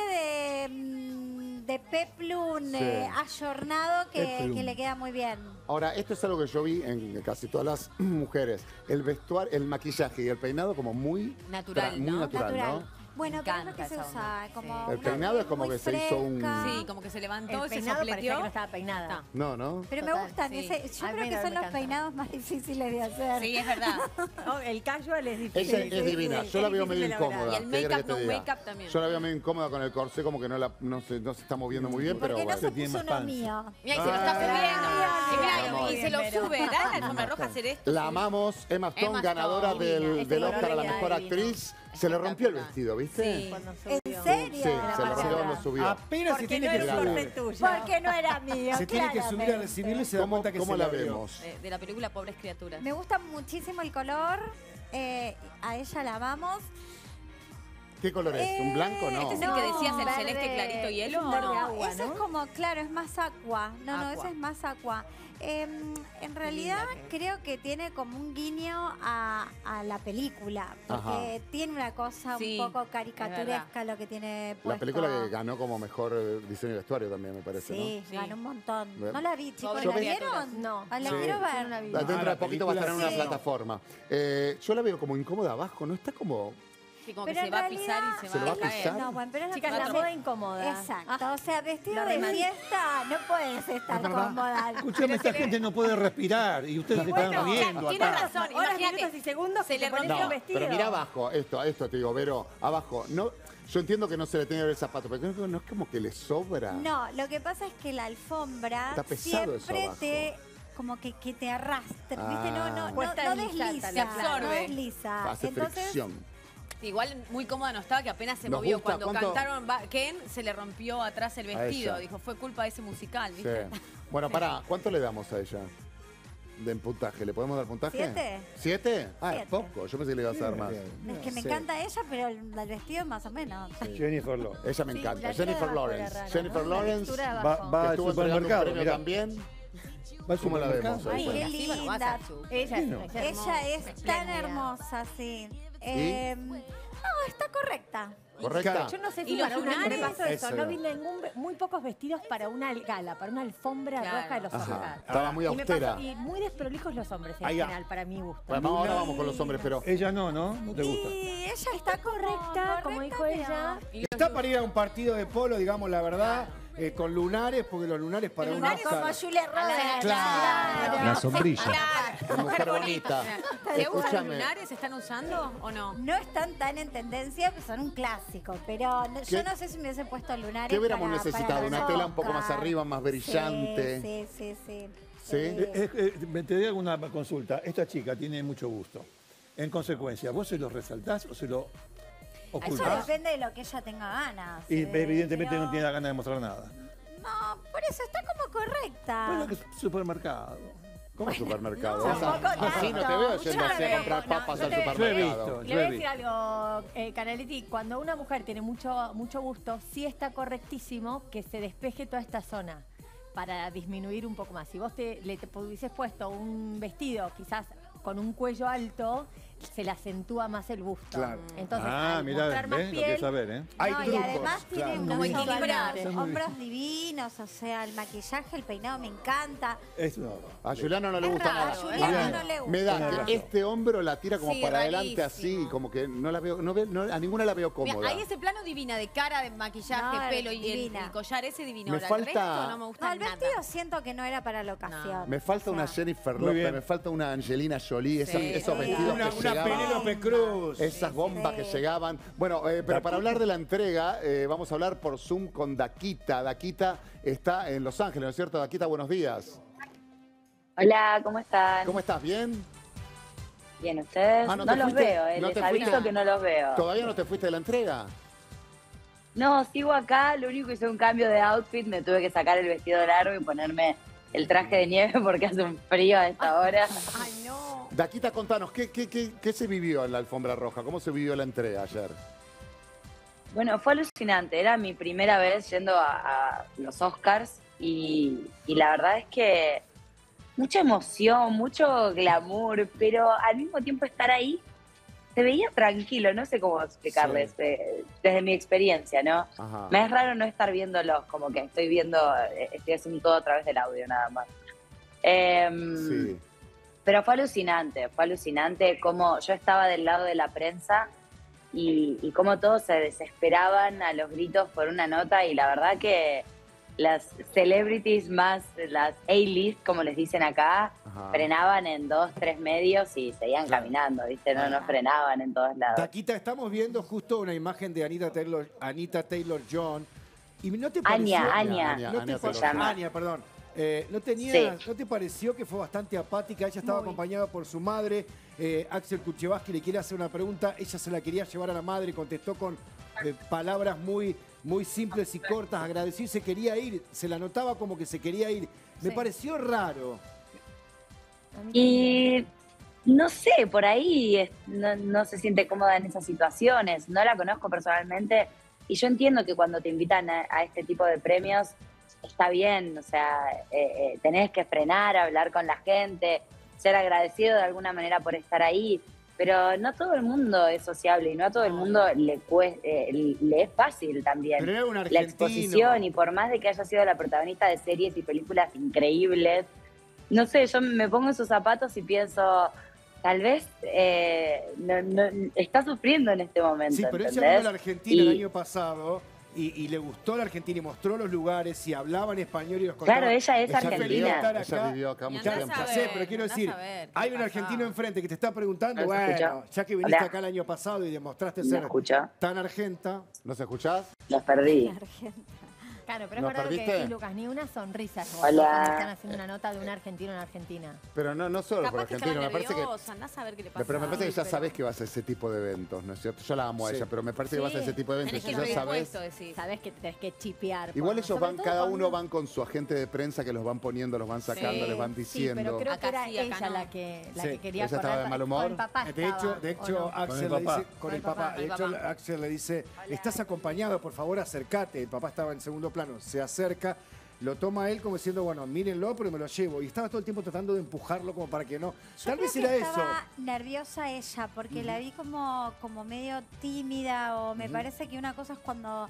de peplum Sí. ayornado que Peplum. le queda muy bien. Ahora, esto es algo que yo vi en casi todas las mujeres. El vestuario, el maquillaje y el peinado como muy Natural, muy ¿no? natural, ¿no? Bueno, Me pero es lo encanta que se esa usa. onda, Como sí. El una peinado es como muy que se hizo un- fresca. Sí, como que se levantó El y se peinado parecía que sopleteó. no estaba peinada. No, ¿no? Pero me Total, gustan. sí. Yo A creo mí que me son los encanta. peinados más difíciles de hacer. Sí, es verdad. Oh, el casual es difícil. Ella es divina. Yo la veo medio difícil de lograr. incómoda. Y el ¿Qué querés make-up, que te no diga? make-up también. Yo la veo medio incómoda con el corsé, como que no se está moviendo muy bien, pero Porque no bueno. se tiene puso más uno panza. mío. Mira, y se lo está subiendo. Ah, Y, mirá, vamos. y se lo Pero- sube. ¿Da la alfombra roja hacer esto? La amamos, Emma Stone, Emma ganadora Stone, del, divina. del Ese Oscar a la color le mejor queda divino. actriz. Se le rompió el vestido, ¿viste? Sí. Cuando ¿En subió. serio? Sí, se lo parte rompió de cuando atrás. subió. Apenas se Porque tiene no que era subir. corte tuyo. Porque no era mío. Se tiene que subir a claramente. recibirlo y se da ¿Cómo, cuenta que cómo se la lo vio. vemos? De la película Pobres Criaturas. Me gusta muchísimo el color. A ella la amamos. ¿Qué color es? ¿Un blanco? No. ¿Este es el que decías, el verde. celeste clarito hielo Es un o verde no? agua, Eso ¿no? es como, claro, es más aqua. No, Aqua. ese es más aqua. En realidad creo que tiene como un guiño a la película, porque tiene una cosa Sí, un poco es caricaturesca lo que tiene puesto. La película que ganó como mejor diseño de vestuario también, me parece, Sí, Sí. ganó un montón. Bien. No la vi, chicos. Yo ¿La vi- vieron? No. Ah, la Sí. quiero ver. No la vi. ¿no? Dentro la de poquito va a estar en una sí. plataforma. Yo la veo como incómoda abajo, ¿no? Está como... Sí, como Pero que se en va a pisar realidad- y ¿Se se lo va va a a caer. pisar? No, bueno, pero es Chicas, la la moda incómoda. Exacto, o sea, vestido Lo de remate. fiesta no puedes estar cómoda. Escúchame, esta gente no puede respirar y ustedes se están bueno, riendo tiene acá. razón. Horas, Imagínate, minutos y segundos se que le te pones rompió un vestido. Pero mira abajo, esto te digo, Vero, abajo. No, yo entiendo que no se le tiene que ver el zapato, pero creo que no es como que le sobra. No, lo que pasa es que la alfombra Está pesado eso siempre abajo. te como que te arrastra, ¿viste? No Cuesta deslizar, desliza, te no absorbe. desliza. Hace Entonces, fricción. Igual muy cómoda no estaba, que apenas se Nos movió. gusta, Cuando ¿cuánto? cantaron Ken, se le rompió atrás el A vestido. ella. Dijo, fue culpa de ese musical, Sí. ¿viste? Bueno, pará, ¿cuánto le damos a ella? De puntaje, ¿le podemos dar puntaje? 7. ¿7? Ah, es 7. poco. Yo pensé que le iba a dar más. Es que me Sí. encanta ella, pero el vestido más o menos. Jennifer Lawrence. Ella me Sí, encanta. la Jennifer textura de abajo Lawrence. era rara, Jennifer ¿no? La Lawrence. textura de Va, abajo. va al Estuvo entregando un supermercado, premio mirá. también. Va al ¿Cómo la supermercado. vemos? Ay, a qué ella? Sí, bueno, vas linda. a su- Ella, Sí, no. ella es Ella es tan espléndida. hermosa, sí. No, está correcta. ¿Correcta? Yo no sé ¿Y si los para una, lunares? me pasó eso, Eso no era. vi muy pocos vestidos para una gala, para una alfombra Claro. roja de los Ajá. Oscars. Estaba muy Y me austera. pasó- y muy desprolijos los hombres en Ahí va. general, para mi gusto. Bueno, ahora vamos con los hombres, pero Ella no te gusta. Y ella Está correcta, como dijo ella. Está para ir a un partido de polo, digamos la verdad, con lunares, porque los lunares para un No, como Oscar. Julia Roberts. Claro. La sombrilla. Claro. mujer bonita. ¿Te gustan los Escúchame. lunares? ¿Están usando o no? No están tan en tendencia, pero son un clásico. Pero yo no sé si me hubiese puesto lunares. ¿Qué hubiéramos para necesitado? los ¿Una tela un poco más Oscar. arriba, más brillante? Sí. ¿Sí? Me te doy alguna consulta. Esta chica tiene mucho gusto. En consecuencia, ¿vos se lo resaltás o se lo Eso ocultás? depende de lo que ella tenga ganas. Y evidentemente pero- no tiene ganas de mostrar nada. No, por eso está como correcta. Bueno, que es supermercado. ¿Cómo supermercado? No, Esa- tampoco así no te tanto. veo yendo Mucho así a no. comprar papas Yo al te- Yo he supermercado. visto. Le voy a decir algo, Canaletti, cuando una mujer tiene mucho gusto, sí está correctísimo que se despeje toda esta zona para disminuir un poco más. Si vos te hubieses puesto un vestido quizás con un cuello alto, se le acentúa más el busto. Claro. Entonces, Ah, al mirá, mostrar más ¿ves? Lo querés piel, saber, ¿eh? Hay No, y trucos. además tiene claro. unos Como equilibrado. hombros divinos, o sea, el maquillaje, el peinado me encanta. Es no. A Juliano no le Es gusta raro, nada. a Juliano Mirá, no le gusta. me da Tenés que razón. este hombro la tira como Sí, para adelante rarísimo. así, como que no la veo, a ninguna la veo Mira, cómoda. ahí ese plano divina de cara, de maquillaje, No, pelo y divina. el collar ese divino. Me Ahora, falta- el resto no me gusta No, el nada. vestido siento que no era para la ocasión. Me falta O sea, una Jennifer Muy Lopez, bien. me falta una Angelina Jolie, esos vestidos Una que llegaban. Penélope Cruz. Esas bombas que llegaban. Bueno, pero para hablar de la entrega, vamos a hablar por Zoom con Daquita. Daquita está en Los Ángeles, ¿no es cierto? Daquita, buenos días. Hola, ¿cómo están? ¿Cómo estás? ¿Bien? Bien, ¿ustedes? Ah, no te los fuiste- veo, no les te aviso fuiste- que no los veo. ¿Todavía no te fuiste de la entrega? No, sigo acá, lo único que hice un cambio de outfit, me tuve que sacar el vestido largo y ponerme el traje de nieve porque hace un frío a esta hora. Ay, no. Daquita, contanos, ¿qué se vivió en la alfombra roja? ¿Cómo se vivió la entrega ayer? Bueno, fue alucinante, era mi primera vez yendo a los Oscars y la verdad es que mucha emoción, mucho glamour, pero al mismo tiempo estar ahí se veía tranquilo, no sé cómo explicarles, desde mi experiencia, ¿no? Ajá. Me es raro no estar viéndolos, como que estoy haciendo todo a través del audio nada más. Sí. Pero fue alucinante como yo estaba del lado de la prensa y cómo todos se desesperaban a los gritos por una nota y la verdad que las celebrities más, las A-list, como les dicen acá, Ajá. frenaban en 2, 3 medios y seguían caminando, ¿viste? No frenaban en todos lados. Taquita, estamos viendo justo una imagen de Anita Taylor-John. ¿Y no te Anya, pareció? Anya. ¿No te Anya pa- se llama. Anya, perdón. ¿No te pareció que fue bastante apática? Ella estaba acompañada por su madre. Axel Kuchevaski le quiere hacer una pregunta. Ella se la quería llevar a la madre. Contestó con palabras muy simples y cortas. Agradeció y se quería ir. Se la notaba como que se quería ir. Me pareció raro. Y no sé, por ahí no se siente cómoda en esas situaciones. No la conozco personalmente y yo entiendo que cuando te invitan a este tipo de premios está bien, o sea, tenés que frenar, hablar con la gente, ser agradecido de alguna manera por estar ahí, pero no todo el mundo es sociable y no a todo el mundo le es fácil también Pero era un la argentino. exposición, y por más de que haya sido la protagonista de series y películas increíbles, no sé, yo me pongo en sus zapatos y pienso, tal vez está sufriendo en este momento. Sí, pero ella ¿entendés? vino a la Argentina el Y- año pasado y le gustó la Argentina y mostró los lugares y hablaba en español y los contaba. Claro, ella es feliz de argentina. estar Ella acá. vivió acá mucho Ya, tiempo. ya sé, pero quiero andás decir, a ver, hay ¿qué un argentino enfrente que te está preguntando, ¿No se bueno, escucha? ya que viniste Hola. acá el año pasado y demostraste ¿Me ser escucha? tan argenta. ¿Nos escuchás? Los perdí. Claro, pero es ¿Nos verdad lo que perdiste? decís, Lucas, ni una sonrisa. Es Hola. cuando están haciendo una nota de un argentino en Argentina. Pero no solo por Capaz que argentino, estaba me parece que... nerviosa, andás a ver qué le pasa. Pero me parece que ya Pero- sabés que vas a ese tipo de eventos, ¿no es cierto? Yo la amo a Sí. ella, pero me parece que vas a ese tipo de eventos. Tenés y que ir ya sabés. predispuesto, decís. Sabés que tenés que chipear. Igual ellos van, cada uno van van con su agente de prensa que los van poniendo, los van sacando, Sí, les van Sí, diciendo. pero creo que Acá era sí, acá ella no. la que Sí. quería ¿Ella estaba correr. de mal humor? Con el papá De estaba, hecho, ¿o no? Axel el le papá. dice, con el papá, de hecho, Axel le dice, estás acompañado, por favor, acércate. El papá estaba en segundo plano, se acerca, lo toma él como diciendo, bueno, mírenlo, pero me lo llevo. Y estaba todo el tiempo tratando de empujarlo como para que no. Yo Tal creo vez que era eso. estaba nerviosa ella, porque la vi como medio tímida, o me parece que una cosa es cuando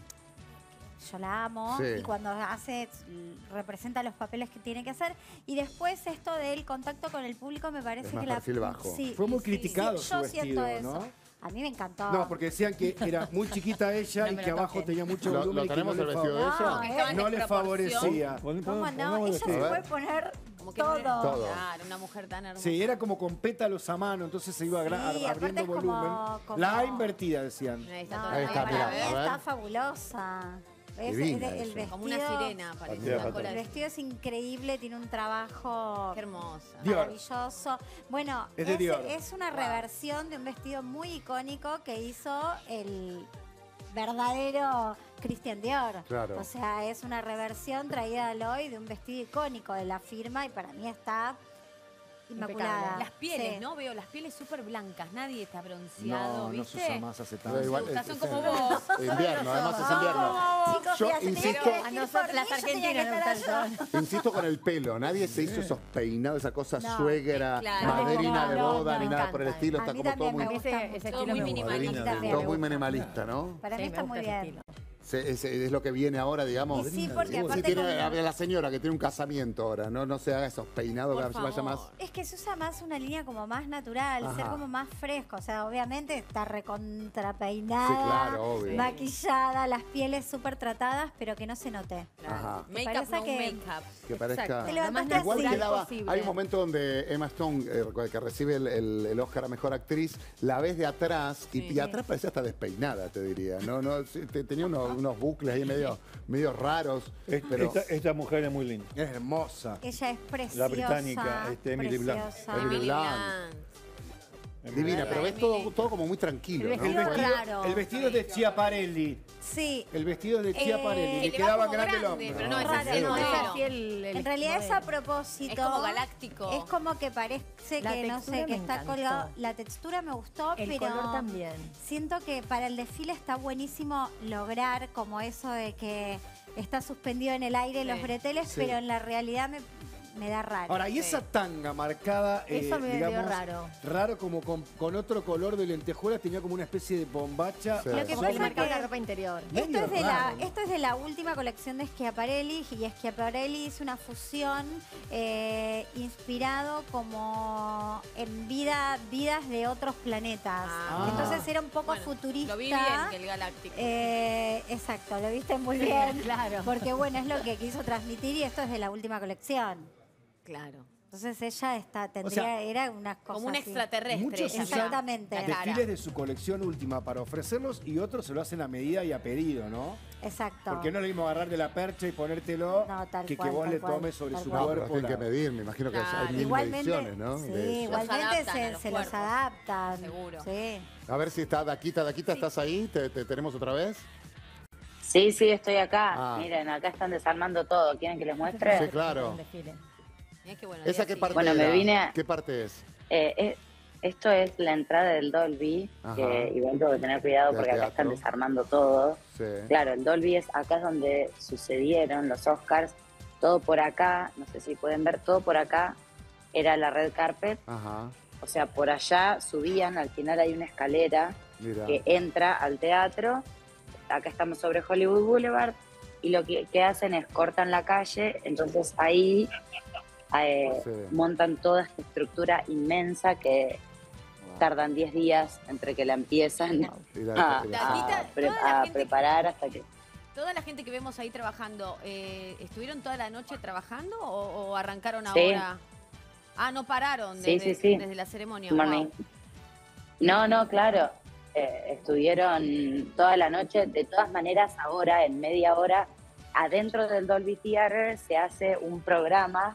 yo la amo, Sí. y cuando representa los papeles que tiene que hacer, y después esto del contacto con el público me parece Es más que perfil bajo. Sí, Fue muy sí, criticado sí, su yo vestido, siento eso. ¿no? A mí me encantó. No, porque decían que era muy chiquita ella No y me que lo abajo toques. tenía mucho ¿Lo volumen y que tenemos no el le, vestido de ella? Estaba en no le desproporción. favorecía. ¿Cómo no? Pongamos Ella el se vestido. puede poner Como que todo. Todo. Claro, una mujer tan hermosa. Sí, era como con pétalos a mano, entonces se iba Sí, aparte abriendo es como- volumen. como- La A invertida, decían. Ahí está No, todo Ahí el está, día mira, para ver. a ver. Está fabulosa. Divina el eso. vestido, Como una sirena, parece. Partida la para cola el de- vestido es increíble, tiene un trabajo Qué hermosa. Dior. maravilloso. Bueno, Es de Dior. es una reversión de un vestido muy icónico que hizo el verdadero Christian Dior. Claro. O sea, es una reversión traída al hoy de un vestido icónico de la firma, y para mí está inmaculada. Impecable. Las pieles, Sí. ¿no? Veo las pieles súper blancas. Nadie está bronceado, No, no ¿viste? se usa más hace tanto. Pero igual, Son como vos. invierno, además es invierno. Chicos, Yo mira, se tenía insisto- que A vestir nosotros, por las mí, yo tenía argentinas, que nos estar gusta el allá. sol. Insisto con el pelo, nadie se hizo esos peinados, esa cosa No, suegra, claro. madrina de No, boda, no, ni me nada por el encanta. estilo, A está mí como todo también muy, me gusta Ese mucho. estilo Todo muy me gusta. minimalista. También todo me muy gusta. minimalista, ¿no? Para mí Sí, me está gusta muy ese bien. estilo. Es lo que viene ahora, digamos. Y sí, porque Si aparte tiene como- a la señora que tiene un casamiento ahora, no se haga esos peinados, Por que vaya favor. más. Es que se usa más una línea como más natural, Ajá. ser como más fresco. O sea, obviamente está recontrapeinada, Sí, claro, obvio. maquillada, las pieles súper tratadas, pero que no se note. Ajá. Make-up, parece no que- make-up. Que parezca. Exacto. Te Lo más levantaste Igual así. natural quedaba. posible. Hay un momento donde Emma Stone, que recibe el Oscar a Mejor Actriz, la ves de atrás y atrás parecía hasta despeinada, te diría. Sí, tenía unos bucles ahí medio raros. Pero Esta mujer es muy linda. Es hermosa. Ella es preciosa. La británica, Emily Blunt. preciosa. Emily Emily Blunt. Blunt. divina, pero ves Emily. todo como muy tranquilo, El ¿no? vestido Fue- raro. El vestido de Chiaparelli. Sí. El vestido de Chiaparelli. que Le le quedaba va como grande el grande, hombro. pero no, es Raro, así el no. modelo. Así el En realidad es modelo. a propósito. Es como galáctico. Es como que parece La que no textura sé, que me está encantó. colgado. La textura me gustó, El pero color también. siento que para el desfile está buenísimo lograr como eso de que está suspendido en el aire los breteles, Sí. pero en la realidad me da raro. Ahora, y esa tanga marcada, Eso me dio digamos, raro. como con otro color de lentejuelas, tenía como una especie de bombacha. Sí. Lo que Como pasa que es marcaba que la ropa interior. Esto es, de raro. esto es de la última colección de Schiaparelli, y Schiaparelli hizo una fusión inspirado como en vidas de otros planetas. Ah. Entonces era un poco Bueno, futurista. Lo vi bien, que el galáctico. Exacto, lo viste muy Sí, bien. claro. Porque bueno, es lo que quiso transmitir, y esto es de la última colección. Claro. Entonces ella sea, era unas cosas Como un así. extraterrestre. Muchos ella. usan Exactamente. La cara. desfiles de su colección última para ofrecerlos y otros se lo hacen a medida y a pedido, ¿no? Exacto. Porque no es lo mismo agarrar de la percha y ponértelo No, tal que cual, vos tal le cual, tomes sobre tal su cual. No, pero cuerpo. tienen que medir, me imagino que Claro. hay mil mediciones, ¿no? Sí, De eso. igualmente adaptan a se los los cuerpos. adaptan. Seguro. Sí. A ver si está Daquita, ¿estás ahí? ¿Te tenemos otra vez? Sí, estoy acá. Ah. Miren, acá están desarmando todo. ¿Quieren que les muestre? Sí, claro. Mirá qué bueno, ¿Esa día qué sí. parte Bueno, me era? vine a- ¿Qué parte es? Esto es la entrada del Dolby, Ajá. que igual tengo que tener cuidado Del porque acá teatro. están desarmando todo. Sí. Claro, el Dolby acá es donde sucedieron los Oscars. Todo por acá, no sé si pueden ver, todo por acá era la red carpet. Ajá, O sea, por allá subían, al final hay una escalera mira. que entra al teatro. Acá estamos sobre Hollywood Boulevard y lo que hacen es cortan la calle, entonces ahí Sí. montan toda esta estructura inmensa que tardan 10 días entre que la empiezan Y la- a, y la- Daquita, toda la gente- preparar hasta que... Toda la gente que vemos ahí trabajando, ¿estuvieron toda la noche trabajando o arrancaron Sí. ahora? Ah, no pararon Sí, desde, sí. desde la ceremonia. Morning. Wow. No, claro. Estuvieron toda la noche. De todas maneras, ahora, en media hora, adentro del Dolby Theater se hace un programa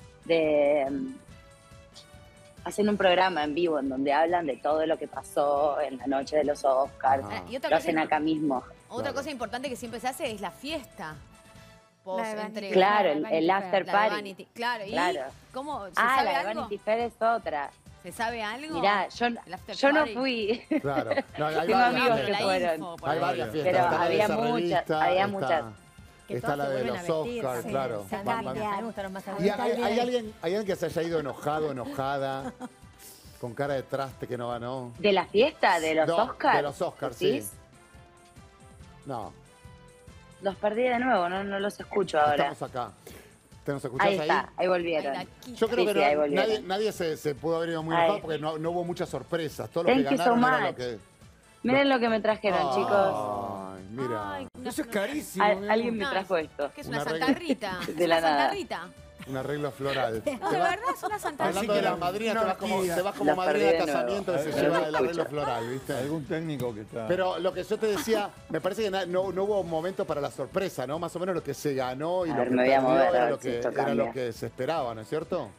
hacen un programa en vivo en donde hablan de todo lo que pasó en la noche de los Oscars. Y otra Lo cosa hacen acá mismo. Otra cosa importante que siempre se hace es la fiesta. Claro, el after party. Claro, ¿y Claro. cómo se Ah, sabe la de algo? Vanity Fair es otra. ¿Se sabe algo? Mirá, yo no fui. Claro. No, hay Tengo varias amigos fiestas. que fueron. Hay varias fiestas. Pero Está la de había esa muchas, revista, había está- muchas. Está la de los Oscars, claro. Se cambia. Me gustaron más ¿Y hay alguien que se haya ido enojado, enojada, con cara de traste que no ganó? ¿De la fiesta? ¿De los No, Oscars? de los Oscars, sí. ¿Decís? No, Los perdí de nuevo, no los escucho ahora. estamos acá. ¿Te nos escuchás Ahí ahí? está, ahí volvieron. Yo creo Sí, que sí, ahí no, volvieron. nadie se pudo haber ido muy Ay. enojado porque no hubo muchas sorpresas. Todo lo que Thank you so ganaron era lo much. que... Miren lo que me trajeron, chicos. Ay, mira. Eso es carísimo. Alguien me trajo esto. ¿Qué es una Una Santa regla- Rita? De la ¿Es una nada. Santa Rita? Un arreglo floral. No, de verdad, es una Santa Rita. Hablando de las madrinas, te vas como Los madrina perdí de de nuevo. casamiento que se No lleva lo el arreglo escucho. floral, ¿viste? Algún técnico que está... Pero lo que yo te decía, me parece que no hubo momento para la sorpresa, ¿no? Más o menos lo que se ganó y A lo ver, que me voy a perdió mover, a era ver lo si que, esto era cambia. lo que se esperaba, ¿no es cierto?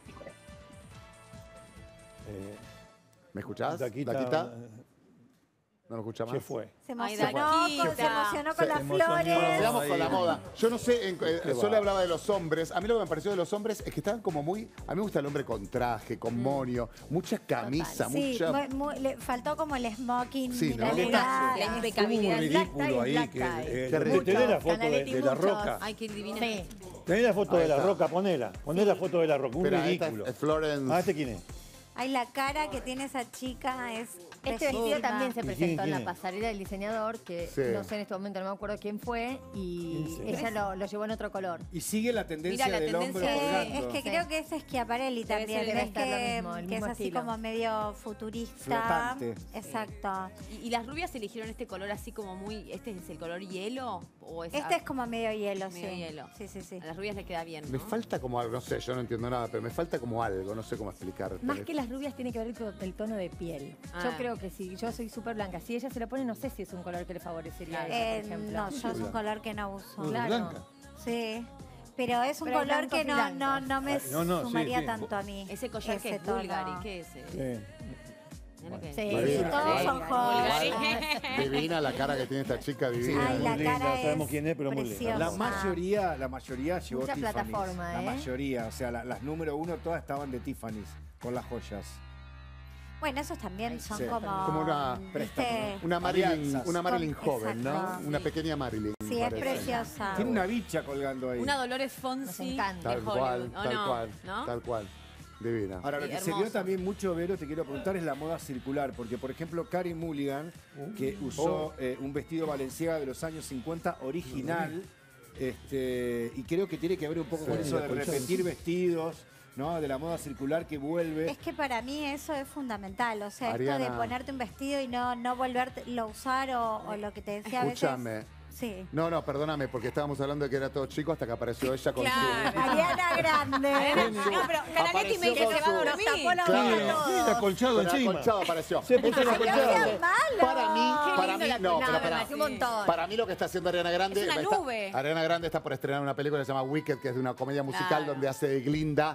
¿Me escuchás? Daquita, ¿Daquita? ¿No me escucha más? Se fue. Se Ay, emocionó, Daquita. se emocionó con Se las emocionó. Bueno, flores. sigamos con la moda. Yo no sé, Qué solo va. hablaba de los hombres. A mí lo que me pareció de los hombres es que estaban como muy... A mí me gusta el hombre con traje, con monio, mucha camisa, Sí, mucha... le faltó como el smoking, Sí, ¿no? la elegante. La Hubo un impecabilidad. ridículo ahí. Black Que, tie. Terrible. ¿tenés la foto Canaletti de la muchos. Roca? Ay, qué divina. Sí. ¿Tenés la foto Ahí de la está. Roca? Ponela. Poné la foto de la Roca. Un Espera, esta ridículo. es Florence. Ah, ¿este quién es? Ay, la cara que tiene esa chica es Este vestido preciosa. también se ¿Y quién- presentó en quién la es? pasarela del diseñador, que Sí. no sé en este momento, no me acuerdo quién fue, y ¿Quién será? ella lo llevó en otro color. Y sigue la tendencia Mira, la del hombre tendencia colgando. Es que Sí. creo que es Schiaparelli Debe también, ser, debe ves estar lo que, mismo, el que es mismo así estilo. como medio futurista. Flotante. Exacto. ¿Y las rubias eligieron este color así como muy... ¿Este es el color hielo? ¿O es Este es como medio hielo, medio sí. hielo? Sí, sí, sí. A las rubias le queda bien, Me ¿no? falta como algo, no sé, yo no entiendo nada, pero me falta como algo, no sé cómo explicarte. Más que las rubias tiene que ver con el tono de piel. Yo Ah. creo que si yo soy súper blanca, si ella se lo pone, no sé si es un color que le favorecería a Claro. ella, por ejemplo. No, yo es un color que no uso. Claro. Blanca. Sí. Pero es un Pero hay color blancos que y no blancos. me No, sí, sumaría sí. tanto a mí. Ese collar que ese es tono. Bulgari, ¿qué es? Sí. Mira lo que es. Sí, María. Todos son Bulgari. jóvenes. Divina la cara que tiene esta chica, divina. Ay, la Muy linda, cara sabemos es quién es, pero muy linda. preciosa. La mayoría llevó Mucha Tiffany's. plataforma, La ¿eh? mayoría, o sea, las número uno todas estaban de Tiffany's, con las joyas. Bueno, esos también son Sí. como... Como una- ¿viste? Una Marilyn, Alianzas. una Marilyn Con- joven, ¿no? exacto. Una pequeña Marilyn. Sí, es parece. preciosa. Tiene una bicha colgando ahí. Una Dolores Nos Fonsi encanta. de Tal Hollywood, cual, ¿o tal no? cual, ¿No? tal cual. Divina. Ahora, lo Sí, que se hermoso. vio también mucho, Vero, te quiero preguntar, es la moda circular. Porque, por ejemplo, Carey Mulligan, que usó un vestido Balenciaga de los años 50 original, y creo que tiene que ver un poco con Sí, eso la de colchón. repetir vestidos, ¿no? De la moda circular que vuelve. Es que para mí eso es fundamental, o sea, esto Ariana. de ponerte un vestido y no volverlo a usar o lo que te decía a veces. Escúchame. Sí. No, perdóname, porque estábamos hablando de que era todo chico hasta que apareció ella con Claro. Ariana Grande. No, pero Canaletti me dice que se va a dormir. Claro. Sí, acolchado Con el encima. acolchado apareció. Se puso el Entonces, acolchado. Para mí, Qué para lindo mí, la no, colada, pero me pará. pareció un montón. Para mí lo que está haciendo Ariana Grande... Es una está- nube. Ariana Grande está por estrenar una película que se llama Wicked, que es de una comedia musical Claro. donde hace de Glinda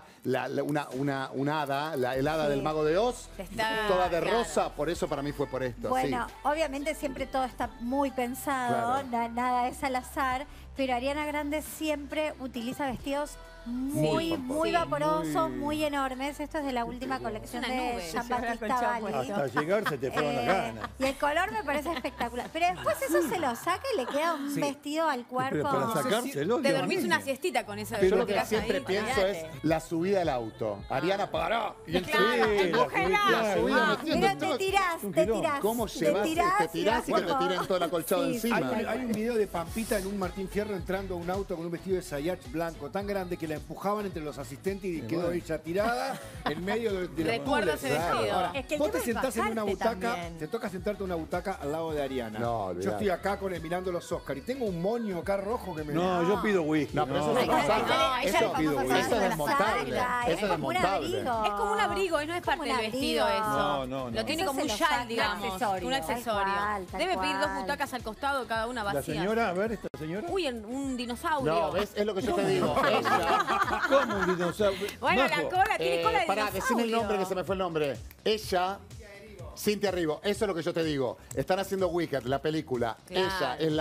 una hada, el hada Sí. del Mago de Oz, Está- toda de claro. rosa, por eso para mí fue por esto. Bueno, sí. obviamente siempre todo está muy pensado, Claro. nada es al azar, pero Ariana Grande siempre utiliza vestidos muy pomposos. vaporosos, muy enormes. Esto es de la última colección Es una de nube. Jean-Baptiste Valli. Hasta llegar se te fueron las ganas. Y el color me parece espectacular. Pero después eso se lo saca y le queda un Sí. vestido al cuerpo. Pero para sacárselo, Te Dios dormís mío. una siestita con eso. Yo lo que que vas siempre ahí, pienso olvídate. es la subida al auto. Ariana, pará. Y el Claro, empújela. la subida metiendo Pero todo. te tirás, un te quilombo. tirás. ¿Cómo te llevas? tirás Te tirás y que te vas tiren todo el acolchado Sí, encima. Hay un video de Pampita en un Martín Fierro entrando a un auto con un vestido de Sayach blanco tan grande que la empujaban entre los asistentes y quedó ella tirada en medio de los Recuerdo ese vestido. Ahora, Es que el vos tema te es sentás en una bajarte butaca, también. te toca sentarte en una butaca al lado de Ariana. No, Yo olvidate. estoy acá mirando los Oscars y tengo un moño acá rojo que me... No, yo pido whisky. No, pero eso no. es desmontable. no, ella Eso pido whisky. eso es desmontable. Saca, Eso es como un desmontable. abrigo. Es como un abrigo, no es parte un del vestido abrigo. eso. No, no, no. Lo tiene Eso como se un lo chal, saca. digamos. Accesorio. Un accesorio. Tal Debe pedir 2 cual. butacas al costado, cada una La vacía. señora, a ver, esta señora. Uy, un dinosaurio. No, ¿ves? Es lo que yo te digo. Ella... ¿Cómo un dinosaurio? Bueno, Majo, la cola tiene cola de Pará, dinosaurio. decime el nombre que se me fue el nombre. Ella... Cintia Rivo, eso es lo que yo te digo. Están haciendo Wicked, la película. Claro. Ella es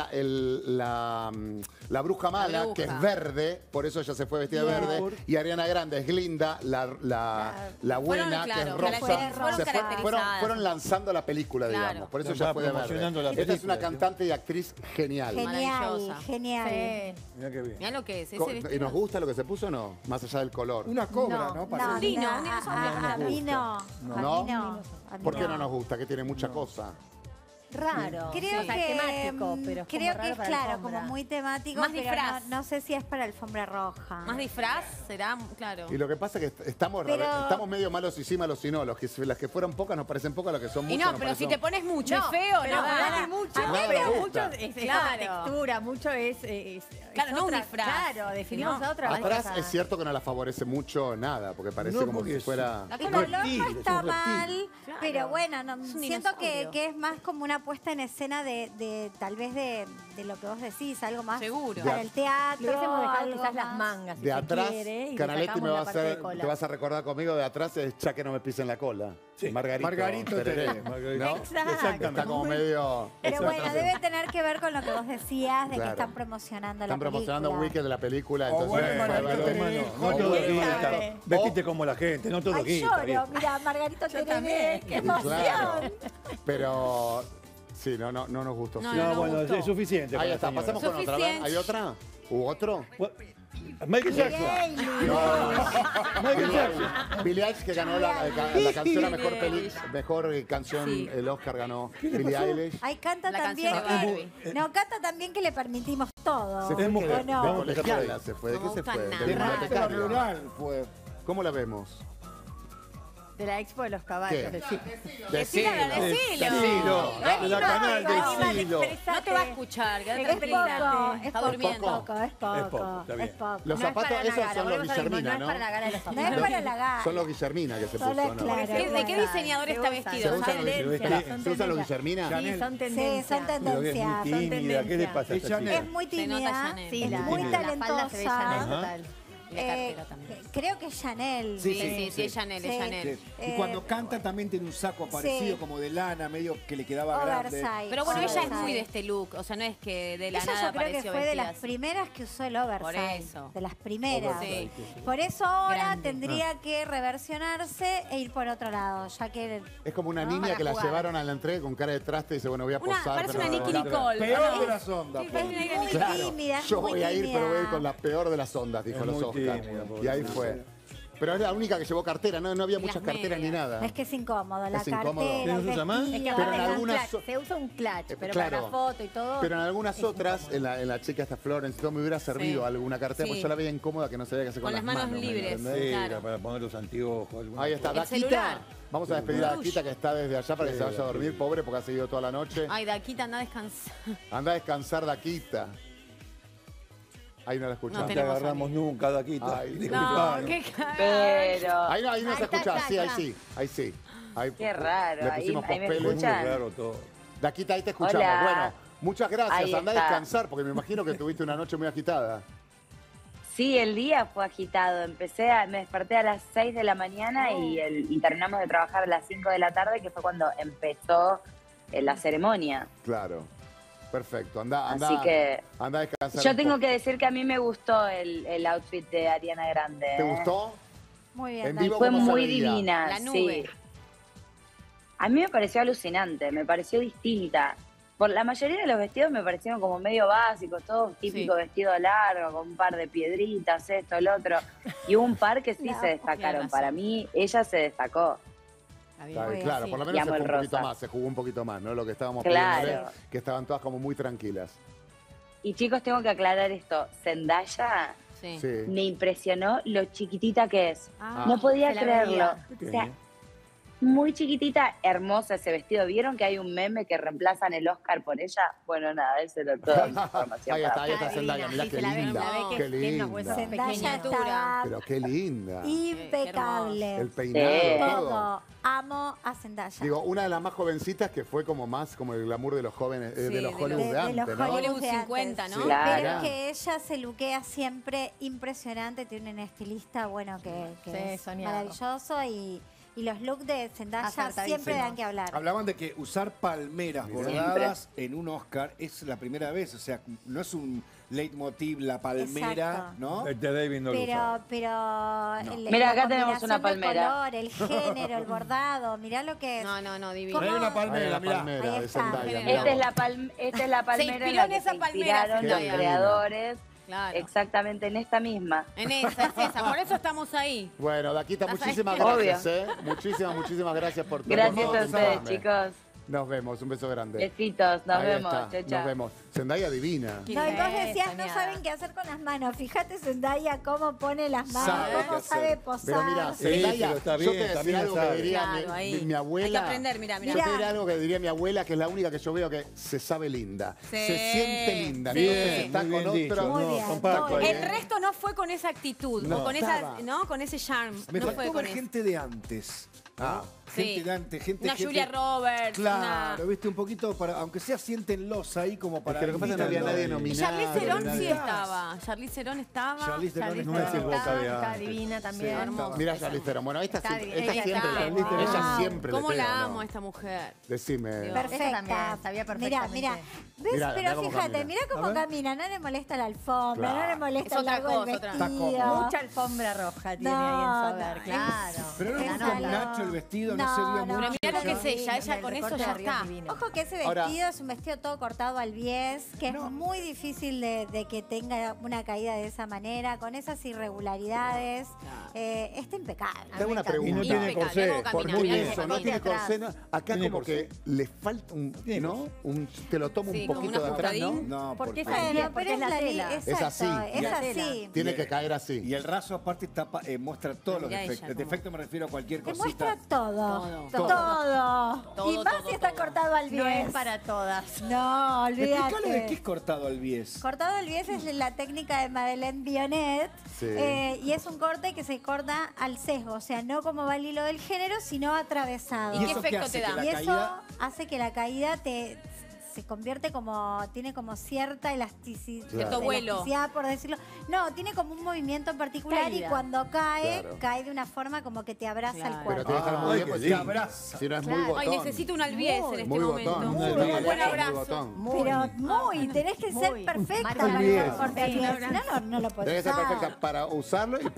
la bruja mala, bruja. que es verde, por eso ella se fue vestida de verde. Y Ariana Grande es Glinda, la buena, Fueron, que es claro, rosa. fueron Se caracterizadas. fueron lanzando la película, Claro. digamos. Por eso Va ella fue de promocionando la verde. Ella es una película, cantante y actriz genial. Genial, Maravillosa. genial. Sí. Mirá qué bien. Mirá lo que es ese Co- ¿Y vestido. nos gusta lo que se puso o no? Más allá del color. Una cobra, No, ¿no? No, Un dino, no, un dinosaurio. a mí no. ¿No? A mí no. A mí ¿Por qué no nos gusta? Que tiene mucha cosa. Raro. Creo O sea, que temático, pero es como creo raro que es para claro, alfombra. como muy temático, Más pero disfraz. no sé si es para alfombra roja. Más disfraz será, claro. Y lo que pasa es que estamos medio malos y sí, malos y no. Las que fueron pocas nos parecen pocas, las que son Y muchas no, nos pero si parecen- te pones mucho No, y feo, pero no para da. mí mucho, A mí me pero gusta. mucho es Claro. otra textura, mucho es Claro, no un otra- disfraz. Claro, definimos No. otra Atrás cosa. es cierto que no la favorece mucho nada, porque parece No, como porque si es- fuera... La El cola- color reptil, no es está un reptil. mal, Claro. pero bueno, no, Es un siento dinosaurio. que es más como una puesta en escena de tal vez de lo que vos decís, algo más Seguro. para el teatro. Le hubiésemos dejado algo quizás las más. mangas, si De se atrás, quiere, y le Canaletti sacamos me va la a parte de hacer, cola. te vas a recordar conmigo, de atrás es ya que no me pisen la cola. Sí. Margarito Tereré. ¿No? Exacto. Está como medio... Pero bueno, debe tener que ver con lo que vos decías de Claro. que están promocionando Están la promocionando película. Wicked de la película, O entonces... bueno, fue Margarito verlo. Tereré. No todo ¿Quién guita. sabe? Vestite como la gente, no todo Ay, guita. bien. lloro, mira, Margarito Yo Tereré, también. qué emoción. Claro. Pero... Sí, no nos gustó. No, sí. No, no bueno, gustó. es suficiente. Ahí para la está, señora. pasemos con otra. ¿verdad? ¿Hay otra? ¿U otro? Michael Jackson. Michael Jackson. Billie Eilish, que ganó la canción a mejor canción, Sí. el Oscar ganó Billie Eilish. Ahí canta La también canción de que, no, canta también que le permitimos todo. Se fue Es mujer. que- ¿O no? de colegiala se fue. ¿De qué No se gusta fue? nada. Del De maestra bibliotecario. rural fue. ¿Cómo la vemos? De la expo de los caballos. ¿Qué? decía. Decilo. Decilo. De la canal, decilo. No te va a escuchar, quédate Es tranquila. poco, es Está poco, durmiendo. es poco, Es poco, está bien. es poco. Los No es zapatos, para la esos gala, son los volvemos a lo mismo, Guillermina, no es para la ¿no? gala de los No zapatos. es para la gala. Son los Guillermina que se Solo puso, es ¿no? claro. ¿De qué diseñador está Se vestido? usan ¿Sabes? los tendencia, ¿Se son usan los tendencia. Guillermina? Sí, son Sí, tendencias. son Pero que es tendencias. muy tímida. ¿Qué le pasa a esta Chanel. chica? Es muy Se nota tímida, Chanel. Sí, es la, muy tímida. la falda se ve Chanel talentosa. total. Y la cartera también. Creo que es Chanel. Sí, sí, es Chanel, es Sí. Chanel. Sí. Y cuando canta también tiene un saco parecido, sí. como de lana, medio que le quedaba grande. Oversize. Pero bueno, ella es Oversize. muy de este look, o sea, no es que de la Ella nada yo creo que apareció fue de vestida las así. primeras que usó el oversize. Por eso. De las primeras. Sí. Por eso ahora Grande. tendría que reversionarse e ir por otro lado, ya que... Es como una No, niña para que la jugar. llevaron a la entrega con cara de traste y dice, bueno, voy a Una, posar. parece pero una no, Nicki no, Nicole. Peor ¿no? de las ondas. Sí, pues. parece una Muy Nicki Claro, tímida, yo muy voy a ir, tímida. pero voy a ir con la peor de las ondas, dijo Es los muy Oscar. tímida, Y ahí pobrecita. fue. Pero es la única que llevó cartera, no había Y muchas las carteras ni medias. nada. Es que es incómodo, la Es incómodo. cartera, ¿No el se usa más? vestido. Es que Pero en aparte algunas se usa un clutch, pero claro. para la foto y todo. Pero en algunas es otras, incómodo. en la chica esta Florence, todo me hubiera servido Sí. alguna cartera, Sí. porque yo la veía incómoda que no sabía qué hacer con, Con las manos ¿me libres. entendés? Sí, Claro. para poner los anteojos. alguna Ahí está, El Daquita. celular. Vamos a despedir a Daquita que está desde allá para que se vaya a dormir, pobre, porque ha seguido toda la noche. Ay, Daquita, anda a descansar. Anda a descansar, Daquita. Ahí no la No escuchamos. te agarramos nunca, Daquita. Ay, No, Disculpanos. qué Pero... Ahí no se Ahí está, escucha, está, sí, ahí está. sí, ahí sí. Ahí Qué raro, Le ahí- pusimos ahí me pospeles. Muy escuchan. raro todo. Daquita, ahí te escuchamos. Hola. Bueno, muchas gracias. Ahí Anda a está. descansar, porque me imagino que tuviste una noche muy agitada. Sí, el día fue agitado. Me desperté a las 6 de la mañana y terminamos de trabajar a las 5 de la tarde, que fue cuando empezó la ceremonia. Claro. Perfecto. Así Anda que a descansar. yo un tengo poco. que decir que a mí me gustó el outfit de Ariana Grande. ¿Te ¿eh? gustó? Muy bien. En Dani. vivo, Fue ¿cómo se muy veía? divina, La sí. nube. A mí me pareció alucinante, me pareció distinta. Por la mayoría de los vestidos me parecieron como medio básicos, todos típico Sí. vestido largo, con un par de piedritas, esto, el otro. Y hubo un par que sí No, se destacaron. razón. Para mí, ella se destacó. Está bien. Está bien, Muy claro, así. por lo Y menos se amo fue el un poquito rosa. más, se jugó un poquito más, ¿no? Lo que estábamos Claro. pidiéndole, que estaban todas como muy tranquilas. Y chicos, tengo que aclarar esto. Zendaya Sí. Sí. me impresionó lo chiquitita que es. Ah, no podía se la creerlo. veía. O sea, muy chiquitita, hermosa ese vestido. ¿Vieron que hay un meme que reemplazan el Oscar por ella? Bueno, nada, eso era toda mi información. Ahí está Zendaya, mirá qué linda. Qué linda. Zendaya estaba Pero qué linda. impecable. El peinado, todo. Amo a Zendaya. Digo, una de las más jovencitas que fue como más como el glamour de los jóvenes, de los Hollywood de antes, los ¿no? Hollywood de 50, antes. ¿no? Sí, Claro. pero que ella se luquea siempre impresionante, tiene un estilista, bueno, que Sí, es soñado. maravilloso y los looks de Zendaya Acertadísimo. siempre dan que hablar. Hablaban de que usar palmeras bordadas en un Oscar es la primera vez, o sea, no es un leitmotiv la palmera, Exacto. ¿no? Este David no lo sabe. Pero Mira, la acá tenemos una combinación de palmera. color, el género, el bordado, mirá lo que es. No, divino. ¿Cómo? Hay una palmera, mirá. palmera Ahí de está. Zendaya. Esta es la, palmera inspiró en la en que esa se palmera, inspiraron los Zendaya. creadores. Claro. Exactamente en esta misma. En esa, es esa. Por eso estamos ahí. Bueno, Daquita, Estás muchísimas ahí. gracias, Muchísimas gracias por tu Gracias hermoso a ustedes, mensaje. chicos. Nos vemos, un beso grande. Besitos, nos Ahí vemos. está, Chau, chau. Nos vemos. Zendaya divina. No, y vos decías, no saben qué hacer con las manos. Fíjate Zendaya cómo pone las manos, Sabe cómo qué sabe hacer. posar. Pero mira, Sí, Zendaya, pero está yo bien, te decía también algo sabe. que diría Claro, ahí. mi abuela. Hay que aprender, mirá. Yo te diría algo que diría mi abuela, que es la única que yo veo que se sabe linda. Sí. Se siente linda. Sí. Entonces está Muy con bien otro. dicho, Muy no, bien, comparto muy ahí, El resto no fue con esa actitud, No con estaba. esa, ¿no? Con ese charm. Me no faltó fue con ver eso. gente de antes. Ah. Gente Sí. de antes, gente... Una gente- Julia Roberts, Claro, una... viste, un poquito para, aunque sea siéntenlos ahí como para... que lo que pasa es que no había nadie invitarlos. nominado. Charlize Theron sí nadie. estaba. Charlize Theron estaba. Charlize Theron Charlize no es Theron el Boca de está antes. divina también. hermosa. Mira Charlize Theron. Bueno, esta, Está bien, esta ella siempre, está. ella siempre ¿Cómo le pega, la ¿no? amo a esta mujer? Decime. Dios. Ella también Perfecta. sabía Mira, perfectamente. mira. ¿Ves? Mirá, mirá Pero cómo fíjate, camina. mira cómo A ver. camina. No le molesta la alfombra, Claro. no le molesta Es el otra largo del cosa, otra. Está vestido. Mucha alfombra roja tiene No, ahí en su no, haber, es- claro. Pero no Esa fue con no. Nacho el vestido, no se vio No, mucho. Pero mirá lo que es ya. ella, ella El con eso recorte ya de arriba está. es divino. Ojo que ese Ahora- vestido es un vestido todo cortado al bies, que es muy difícil de que tenga una caída de esa manera, con esas irregularidades. Está impecable. Te hago una Y no pregunta. tiene Impecable, corsé. cómo Por camina, muy mirá eso, cómo no camina. tiene corsé. ¿No? Acá Tiene como corsé. que le falta un, Tiene ¿no? Te lo tomo Sí, un como poquito de un atrás, ¿no? ajustadín. No, Porque es porque... así, Bueno, porque pero es la tela. exacto, así. es La así. tela. Tiene que caer así. Y el raso aparte muestra todos los Mirá ella defectos. El cómo- defecto me refiero a cualquier Te cosita. muestra todo. Todo. Todo. Y Todo, más todo, si está todo. cortado al bies. No es para todas. No, Explícale de qué olvídate. es cortado al bies. Cortado al bies es la técnica de Madeleine Bionet. Sí. Y es un corte que se corta al sesgo, o sea, no como va el hilo del género, sino atravesado. ¿Y qué eso qué efecto hace? te Que da? la Y eso caída- hace que la caída se convierte tiene como cierta elasticidad, Cierto vuelo. elasticidad, por decirlo. No, tiene como un movimiento en particular Caída. y cuando cae, Claro. cae de una forma como que te abraza Claro. el Pero cuerpo. te deja muy Ay, bien, qué pues, lindo. si Abraza. si no es muy Claro. botón. Ay, necesito un albies en este Muy momento. botón. Muy Un bien. buen Muy abrazo. botón. Pero muy, tenés que ser Muy. perfecta Marca para bien. el corte al Sí, bies, un si no, no lo podés Debe ser usar. perfecta para usarlo y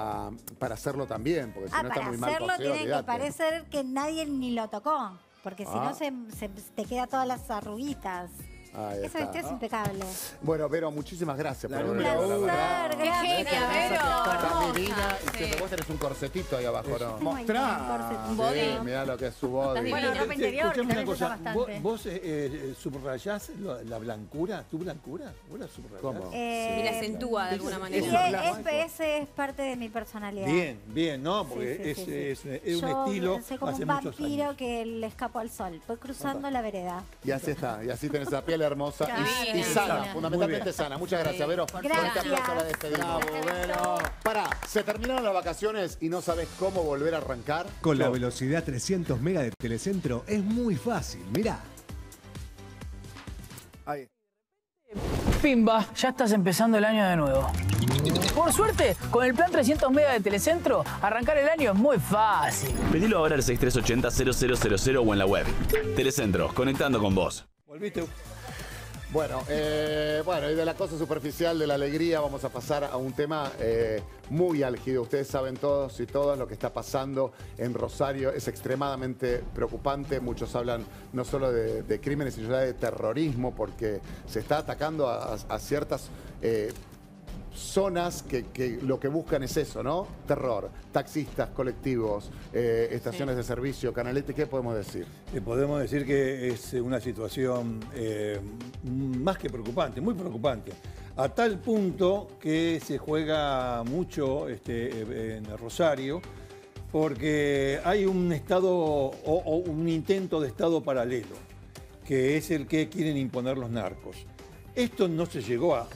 para hacerlo también, porque si no está Para muy mal hacerlo cosido, tiene que olvídate. parecer que nadie ni lo tocó, porque si Ah. no se te queda todas las arruguitas. Ahí Ese está. vestido es impecable. Bueno, Vero, muchísimas gracias La por número haber venido, uno. la verdad. Qué genia, Esa que Vero, está hermosa, divina, y sí. que vos tenés un corsetito ahí abajo, ¿no? Mostrá. Un body. Sí, mirá lo que es su body. Bueno, ropa interior, que Escuchame una también se usa cosa. bastante. ¿Vos subrayás la blancura? ¿Tu blancura? ¿Vos la subrayás? ¿Cómo? Y la acentúa de alguna Y manera. ese es parte de mi personalidad. Bien, bien, ¿no? Porque Sí, sí, sí, es un Yo estilo soy como hace un muchos vampiro años. que le escapó al sol. Voy cruzando la vereda. Y así está, y así tenés esa piel hermosa y Divina, sana, divina. fundamentalmente Muy sana. Muchas gracias, Vero. Con Gracias. este aplauso la despedimos. Pará, ¿se terminaron las vacaciones y no sabés cómo volver a arrancar? Con la velocidad 300 mega de Telecentro es muy fácil, mirá. Ahí. Pimba, ya estás empezando el año de nuevo. Por suerte, con el plan 300 mega de Telecentro, arrancar el año es muy fácil. Pedilo ahora al 6380-0000 o en la web. Telecentro, conectando con vos. ¿Volviste? Bueno, y de la cosa superficial de la alegría vamos a pasar a un tema muy álgido. Ustedes saben todos y todas lo que está pasando en Rosario. Es extremadamente preocupante. Muchos hablan no solo de crímenes, sino de terrorismo, porque se está atacando a ciertas zonas que lo que buscan es eso, ¿no? Terror. Taxistas, colectivos, estaciones de servicio, canalete, ¿qué podemos decir? Podemos decir que es una situación más que preocupante, muy preocupante. A tal punto que se juega mucho en Rosario, porque hay un estado o un intento de estado paralelo, que es el que quieren imponer los narcos. Esto no se llega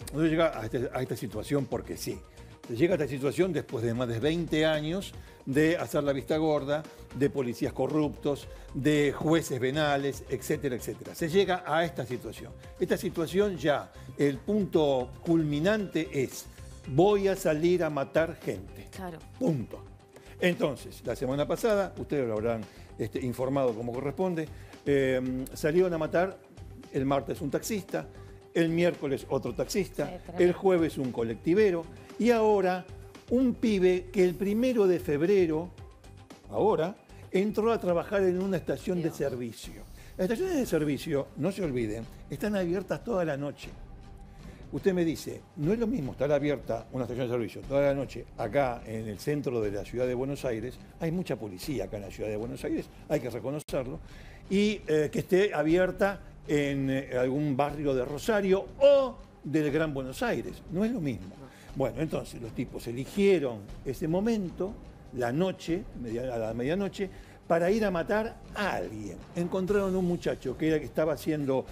a esta situación porque sí. Se llega a esta situación después de más de 20 años de hacer la vista gorda, de policías corruptos, de jueces venales, etcétera, etcétera. Se llega a esta situación. Esta situación ya, el punto culminante es, voy a salir a matar gente. Claro. Punto. Entonces, la semana pasada, ustedes lo habrán informado como corresponde, salieron a matar el martes un taxista, el miércoles otro taxista, el jueves un colectivero y ahora un pibe que el 1 de febrero, ahora, entró a trabajar en una estación de servicio. Las estaciones de servicio, no se olviden, están abiertas toda la noche. Usted me dice, no es lo mismo estar abierta una estación de servicio toda la noche acá en el centro de la ciudad de Buenos Aires, hay mucha policía acá en la ciudad de Buenos Aires, hay que reconocerlo, y que esté abierta en algún barrio de Rosario o del Gran Buenos Aires, no es lo mismo. Bueno, entonces los tipos eligieron ese momento, la noche, a la medianoche, para ir a matar a alguien. Encontraron un muchacho que estaba haciendo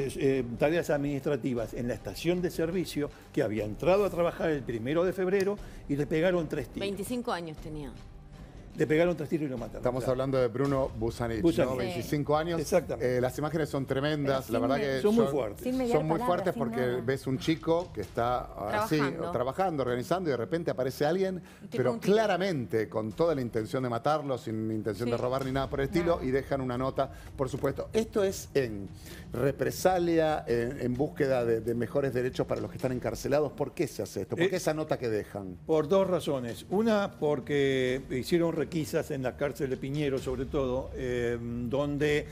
tareas administrativas en la estación de servicio, que había entrado a trabajar el 1 de febrero y le pegaron 3 tiros. 25 años tenía. Le pegaron 3 tiros y lo mataron. Estamos hablando de Bruno Busanich, ¿no? 25 años. Exactamente. Las imágenes son tremendas, la verdad que son muy fuertes. Son muy fuertes porque ves un chico que está trabajando, organizando y de repente aparece alguien, pero claramente con toda la intención de matarlo, sin intención de robar ni nada por el estilo, y dejan una nota, por supuesto. Esto es en represalia, en búsqueda de mejores derechos para los que están encarcelados. ¿Por qué se hace esto? ¿Por qué esa nota que dejan? Por dos razones. Una, porque hicieron requisas en la cárcel de Piñero, sobre todo, donde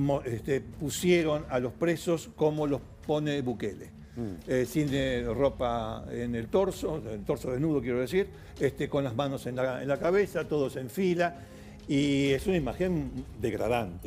pusieron a los presos como los pone Bukele. Sin ropa en el torso desnudo quiero decir, con las manos en la cabeza, todos en fila, y es una imagen degradante.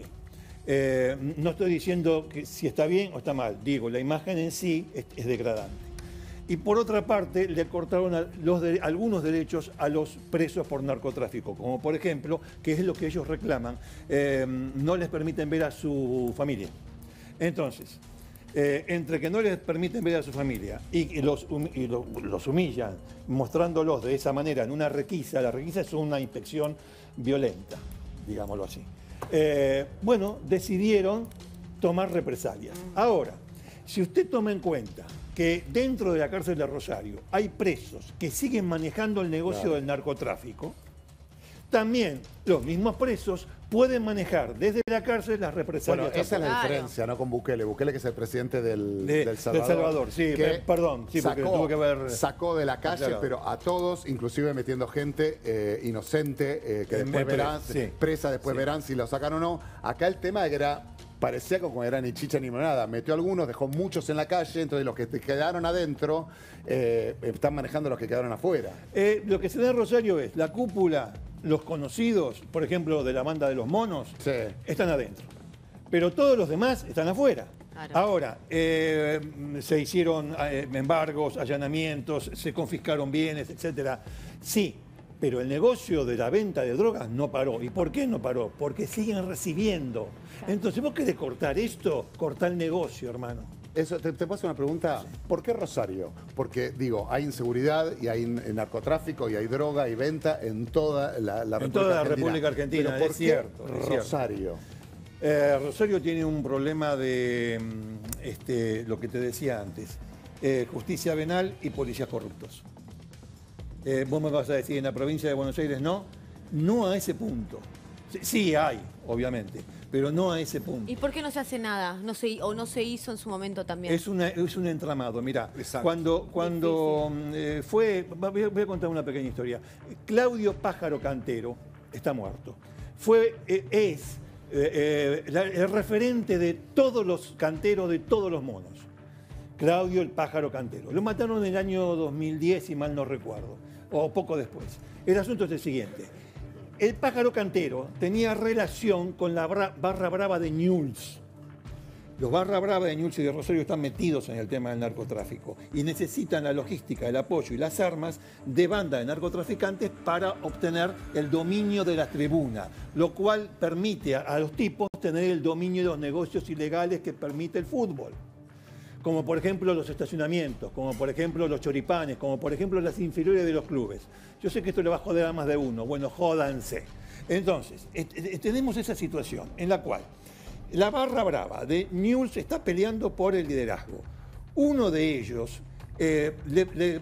No estoy diciendo que si está bien o está mal, digo, la imagen en sí es degradante. Y por otra parte, le cortaron algunos derechos a los presos por narcotráfico, como por ejemplo, que es lo que ellos reclaman, no les permiten ver a su familia. Entonces, entre que no les permiten ver a su familia y los humillan, mostrándolos de esa manera en una requisa, la requisa es una inspección violenta, digámoslo así. Bueno, decidieron tomar represalias. Ahora, si usted toma en cuenta que dentro de la cárcel de Rosario hay presos que siguen manejando el negocio del narcotráfico, también los mismos presos pueden manejar desde la cárcel las represalias. Bueno, esa es la diferencia, ¿no? Con Bukele. Bukele, que es el presidente del Salvador. Del Salvador, sí, perdón, sí, porque tuvo que ver... Sacó de la calle, pero a todos, inclusive metiendo gente inocente, que después verán, presa, después verán si lo sacan o no. Acá el tema era... Parecía como era ni chicha ni nada. Metió algunos, dejó muchos en la calle, entonces los que quedaron adentro están manejando los que quedaron afuera. Lo que se da en Rosario es la cúpula, los conocidos, por ejemplo, de la banda de los monos, están adentro. Pero todos los demás están afuera. Claro. Ahora, se hicieron embargos, allanamientos, se confiscaron bienes, etcétera. Sí, pero el negocio de la venta de drogas no paró. ¿Y por qué no paró? Porque siguen recibiendo. Entonces, vos querés cortar esto, cortar el negocio, hermano. Eso, te paso una pregunta. ¿Por qué Rosario? Porque, digo, hay inseguridad y hay narcotráfico y hay droga y venta en toda la República Argentina. En toda la República Argentina, ¿Por qué cierto. Rosario? Rosario tiene un problema de lo que te decía antes. Justicia venal y policías corruptos. Vos me vas a decir, en la provincia de Buenos Aires no a ese punto. Sí hay, obviamente, pero no a ese punto. ¿Y por qué no se hace nada? No se hizo en su momento también. Es un entramado, mirá. Cuando voy a contar una pequeña historia. Claudio Pájaro Cantero está muerto. Es el referente de todos los canteros, de todos los monos. Claudio el Pájaro Cantero. Lo mataron en el año 2010, si mal no recuerdo, o poco después. El asunto es el siguiente. El Pájaro Cantero tenía relación con la barra brava de Newell's. Los barra brava de Newell's y de Rosario están metidos en el tema del narcotráfico y necesitan la logística, el apoyo y las armas de banda de narcotraficantes para obtener el dominio de la tribuna, lo cual permite a los tipos tener el dominio de los negocios ilegales que permite el fútbol. Como por ejemplo los estacionamientos, como por ejemplo los choripanes, como por ejemplo las inferiores de los clubes. Yo sé que esto le va a joder a más de uno, bueno, jódanse. Entonces, tenemos esa situación en la cual la barra brava de Newell's está peleando por el liderazgo. Uno de ellos les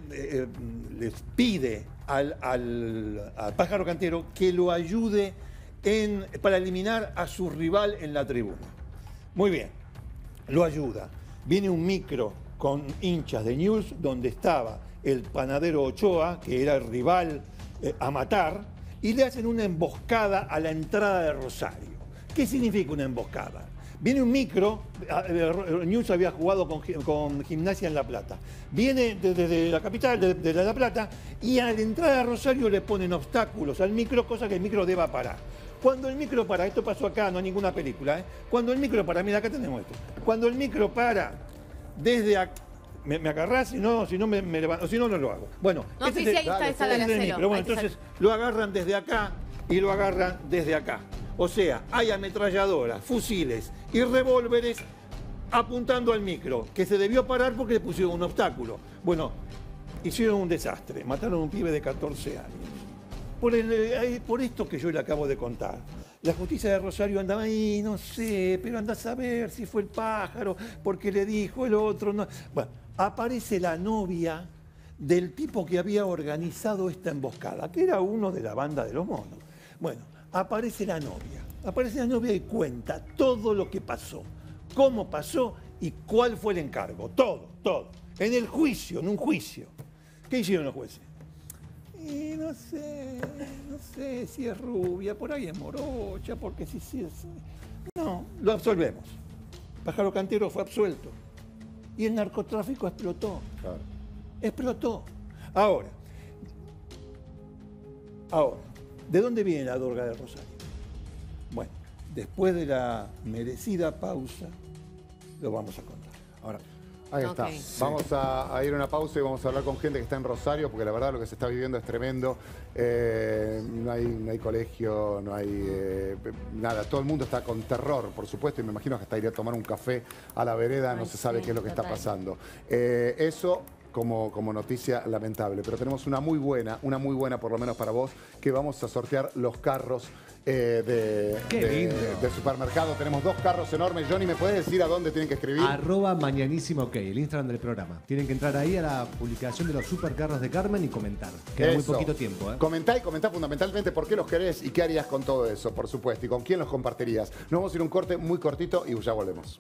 pide al Pájaro Cantero que lo ayude para eliminar a su rival en la tribuna. Muy bien, lo ayuda. Viene un micro con hinchas de Newell's donde estaba el panadero Ochoa, que era el rival a matar, y le hacen una emboscada a la entrada de Rosario. ¿Qué significa una emboscada? Viene un micro, Newell's había jugado con Gimnasia en La Plata. Viene desde la capital, de La Plata, y a la entrada de Rosario le ponen obstáculos al micro, cosa que el micro deba parar. Cuando el micro para, esto pasó acá, no hay ninguna película, cuando el micro para, mira, acá tenemos esto. Cuando el micro para desde acá, me agarrás, si no me levanto, si no, no lo hago. Bueno, no, sí, ahí está el micro. Bueno, entonces lo agarran desde acá y lo agarran desde acá. O sea, hay ametralladoras, fusiles y revólveres apuntando al micro, que se debió parar porque le pusieron un obstáculo. Bueno, hicieron un desastre, mataron a un pibe de 14 años. Por esto que yo le acabo de contar. La justicia de Rosario andaba ahí, no sé, pero anda a saber si fue el pájaro, porque le dijo el otro. No. Bueno, aparece la novia del tipo que había organizado esta emboscada, que era uno de la banda de los monos. Bueno, aparece la novia y cuenta todo lo que pasó, cómo pasó y cuál fue el encargo, todo. En el juicio, en un juicio. ¿Qué hicieron los jueces? Y no sé si es rubia, por ahí es morocha, porque si es... No, lo absolvemos. Pájaro Cantero fue absuelto. Y el narcotráfico explotó. Claro. Explotó. Ahora, ¿de dónde viene la droga de Rosario? Bueno, después de la merecida pausa, lo vamos a contar. Ahora, ahí está. Vamos a ir a una pausa y vamos a hablar con gente que está en Rosario, porque la verdad lo que se está viviendo es tremendo. No hay colegio, no hay nada. Todo el mundo está con terror, por supuesto, y me imagino que hasta iría a tomar un café a la vereda, no se sabe qué es lo que está pasando. Eso como noticia lamentable, pero tenemos una muy buena por lo menos para vos, que vamos a sortear los carros de supermercado. Tenemos 2 carros enormes. Johnny, ¿me puedes decir a dónde tienen que escribir? @mañanísimo_ok, el Instagram del programa. Tienen que entrar ahí a la publicación de los supercarros de Carmen y comentar. Queda muy poquito tiempo. Comentá fundamentalmente por qué los querés y qué harías con todo eso, por supuesto, y con quién los compartirías. Nos vamos a ir a un corte muy cortito y ya volvemos.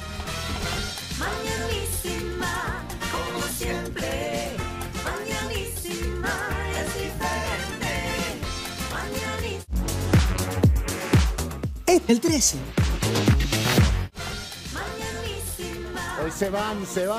Mañanísima, como siempre. Mañanísima es diferente. El 13. Hoy se van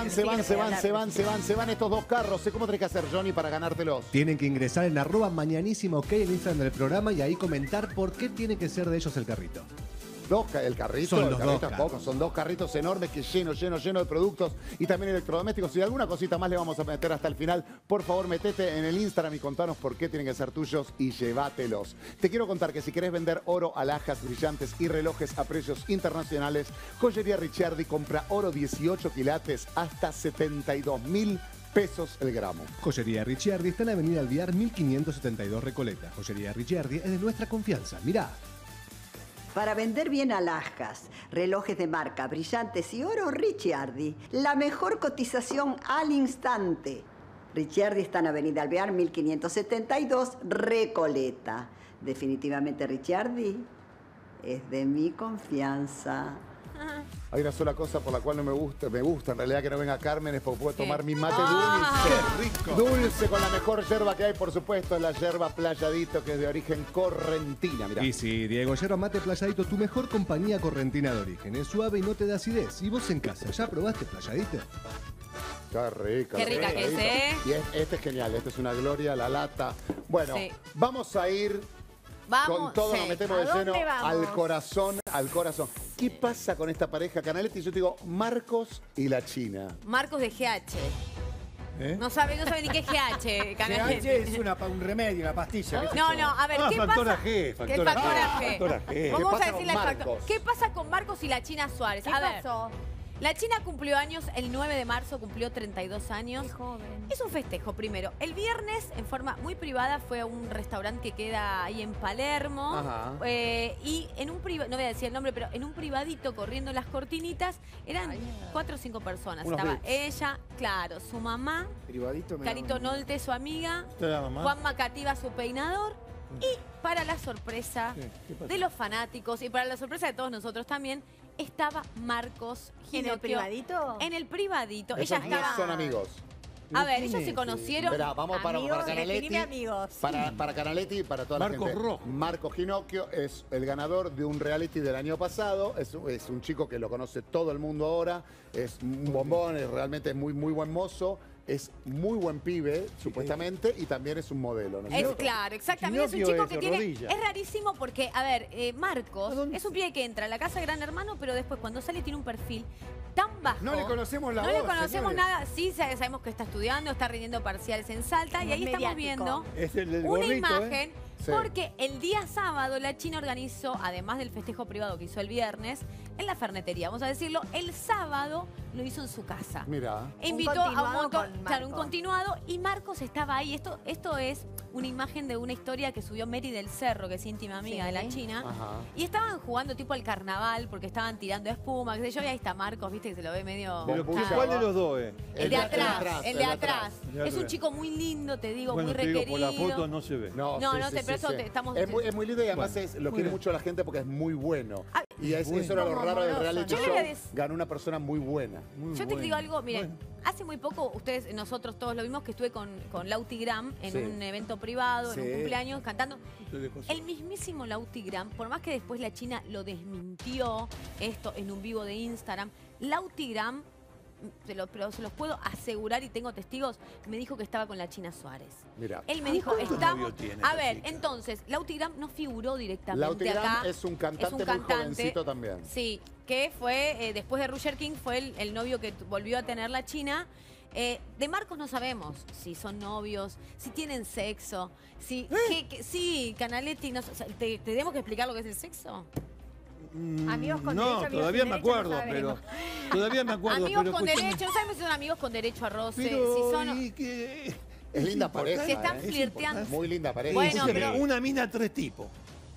estos 2 carros. ¿Cómo tenés que hacer, Johnny, para ganártelos? Tienen que ingresar en @mañanísimo_ok, el Instagram del programa, y ahí comentar por qué tiene que ser de ellos el carrito. El carrito, son los 2 carros. Son 2 carritos enormes que lleno de productos y también electrodomésticos, y alguna cosita más le vamos a meter hasta el final. Por favor, metete en el Instagram y contanos por qué tienen que ser tuyos y llévatelos. Te quiero contar que si querés vender oro, alhajas, brillantes y relojes a precios internacionales, Joyería Ricciardi compra oro 18 quilates hasta 72.000 pesos el gramo. Joyería Ricciardi está en la avenida Alvear 1572 Recoleta. Joyería Ricciardi es de nuestra confianza. Mirá. Para vender bien alhajas, relojes de marca, brillantes y oro, Ricciardi. La mejor cotización al instante. Ricciardi está en Avenida Alvear 1572 Recoleta. Definitivamente Ricciardi es de mi confianza. Hay una sola cosa por la cual no me gusta en realidad que no venga Carmen, es porque puedo tomar mi mate dulce. Dulce con la mejor yerba que hay, por supuesto, la yerba Playadito, que es de origen correntina. Mirá. Y sí, Diego, yerba mate Playadito, tu mejor compañía correntina de origen. Es suave y no te da acidez. ¿Y vos en casa, ya probaste Playadito? Qué rica. Qué rica que es, ¿eh? Y este es genial, este es una gloria, la lata. Bueno, vamos a ir con todo, nos metemos de lleno al corazón. ¿Qué pasa con esta pareja, Canaletti? Yo te digo, Marcos y la China. Marcos de GH. No sabe ni qué es GH, Canaletti. GH es un remedio, una pastilla. ¿qué sé No, yo? no, a ver, ¿qué factora pasa? G, ¿Qué factora G? factora G. Vamos ¿Qué a pasa decirle con al factor. Marcos? ¿Qué pasa con Marcos y la China Suárez? ¿Qué A ver, pasó? la China cumplió años el 9 de marzo, cumplió 32 años. Qué joven. Es un festejo primero. El viernes, en forma muy privada, fue a un restaurante que queda ahí en Palermo. Ajá. Y en un privado, no voy a decir el nombre, pero en un privadito, corriendo las cortinitas, eran 4 o 5 personas. Unos Estaba VIPs. ella, claro, su mamá, Privadito, me da Carito un- Nolte, su amiga, ¿Usted la mamá? Juan Macativa, su peinador. Y para la sorpresa Sí, ¿qué pasó? de los fanáticos y para la sorpresa de todos nosotros también, estaba Marcos ¿En el Ginocchio. privadito? En el privadito. Esos Ella no estaba... son amigos. A ver, ¿Quién ellos es se ese? conocieron. Esperá, vamos para Amigos, Canaletti. definime amigos. Para Canaletti y para toda Marcos la gente. Rojo. Marcos Ginocchio es el ganador de un reality del año pasado. Es un chico que lo conoce todo el mundo ahora. Es un bombón, realmente es muy buen mozo. Es muy buen pibe, supuestamente, y también es un modelo. ¿no es Es cierto? claro, exactamente. Es un Ginocchio chico es que tiene. rodilla. Es rarísimo porque, a ver, Marcos es un pibe que entra a la casa de Gran Hermano, pero después cuando sale tiene un perfil tan bajo. No le conocemos la No voz, le conocemos señores. nada. Sí, sabemos que está estudiando, está rindiendo parciales en Salta. Y No ahí es estamos mediático. viendo Es el del una gorrito, imagen. Sí. Porque el día sábado la China organizó, además del festejo privado que hizo el viernes, en la fernetería, vamos a decirlo, el sábado lo hizo en su casa. Mira. E invitó a un continuado montón, con claro, un Marcos. continuado, y Marcos estaba ahí. Esto es una imagen de una historia que subió Mary del Cerro, que es íntima amiga Sí. de la China. Ajá. Y estaban jugando tipo al carnaval, porque estaban tirando espuma, qué sé yo, y ahí está Marcos, viste que se lo ve medio... Pero Bombucha. ¿cuál de los dos El de atrás, el de atrás. El de Es un atrás. chico muy lindo, te digo, Bueno, muy te digo, requerido. por la foto no se ve. No, sé, pero eso te estamos- Es muy lindo y además Bueno, lo quiere mucho la gente porque es muy bueno. Ah, Y eso era lo Como raro del amoroso, reality ¿no? show. Yo le voy a decir- Ganó una persona muy buena. Yo te digo algo, miren, hace muy poco, ustedes, nosotros todos lo vimos, que estuve con Lauti Gram en Sí. un evento privado, en un Sí. cumpleaños, cantando. Usted dejó El mismísimo Lauti Gram, por más que después la China lo desmintió, esto en un vivo de Instagram, Lauti Gram, pero se los puedo asegurar y tengo testigos, me dijo que estaba con la China Suárez. Mira. Él me dijo, ¿cuántos estamos... novios tiene A esta ver, chica? entonces, Lauti Gram no figuró directamente Lauti Gram acá. es un cantante muy jovencito también. Sí, que fue, después de Roger King, fue el novio que volvió a tener la China. De Marcos no sabemos si son novios, si tienen sexo, si... sí, Canaletti, ¿te tenemos que explicar lo que es el sexo? Amigos con no, derecho, amigos todavía sin me derecho, no acuerdo, pero sabemos. todavía me acuerdo. Amigos pero con escuchame, derecho, no sabemos si son amigos con derecho a roce, pero, si son... ¿y qué? Es linda importante, pareja. Si están ¿eh? flirteando. Muy linda pareja. Bueno, Escúchame, pero- una mina, 3 tipos.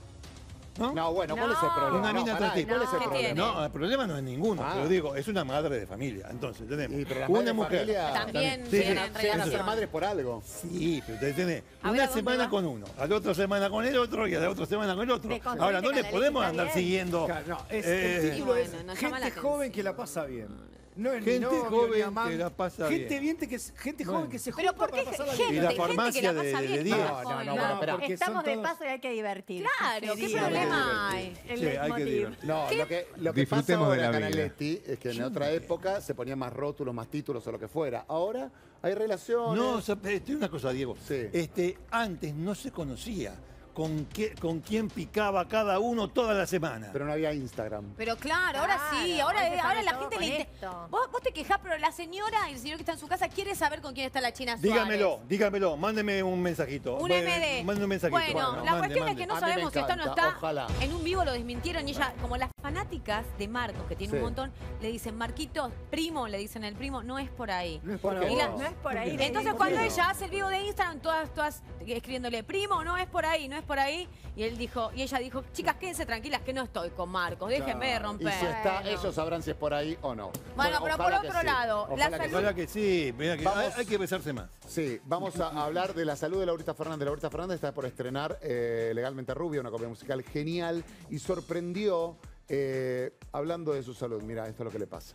No, bueno, ¿cuál es el No. problema? Una mina, No, pará, 3 tipos. ¿cuál es el ¿Qué problema? tiene? No, el problema no es ninguno, Ah. pero digo, es una madre de familia. Entonces, tenemos Y, pero las una madres de mujer. familia También Sí, tienen sí, Tienen que relación. ser madres por algo. Sí, pero usted tiene A ver, una ¿a dónde semana va? con uno, a la otra semana con el otro y a la otra semana con el otro. Deconstruite, Ahora, no le Canaletti, podemos está andar bien. siguiendo. Claro, no, el eh, título es Bueno, nos llama la gente joven atención. que la pasa bien. No es Gente ni novio, joven ni amante. que la pasa gente bien. gente Bueno. joven que se Pero junta ¿por qué para pasarla gente? Y bien. la Gente que farmacia la pasa de bien. 10. No, bueno, espera. porque Estamos son de todos- paso y hay que divertir. Claro, ¿qué Sí, problema sí, hay? El Sí, hay que leitmotiv. divertir. No, lo que pasa Disfrutemos de ahora, la vida. Canaletti, es que en otra época se ponían más rótulos, más títulos o lo que fuera. Ahora hay relaciones. No, o sea, tiene una cosa, Diego. Sí. Antes no se conocía con quién picaba cada uno toda la semana. Pero no había Instagram. Pero claro, ahora sí, Claro, ahora hoy se sabe la todo gente con le esto. vos te quejás, pero la señora y el señor que está en su casa quiere saber con quién está la China Suárez. Dígamelo, mándeme un mensajito. Un MD. Mándeme un mensajito. Bueno, la cuestión es que no A mí me sabemos si está o no encanta, está. ojalá. En un vivo lo desmintieron y ella, como las fanáticas de Marcos, que tiene Sí. un montón, le dicen, Marquitos, primo, le dicen el primo, no es por ahí. No es por ¿Por ahí. qué la- no? No es por ahí. Entonces le cuando digo. ella hace el vivo de Instagram, todas escribiéndole, primo, no es por ahí, no es por ahí. Y ella dijo, chicas, quédense tranquilas que no estoy con Marcos, déjenme de Y romper. si está, Bueno. ellos sabrán si es por ahí o no. Bueno, pero por ojalá que otro sí. lado, la Ojalá que salud- Ojalá que sí, mira que Vamos. hay que besarse más. Sí, vamos a hablar de la salud de Laurita Fernández. Laurita Fernández está por estrenar Legalmente Rubia, una comedia musical genial, y sorprendió hablando de su salud. Mira, esto es lo que le pasa.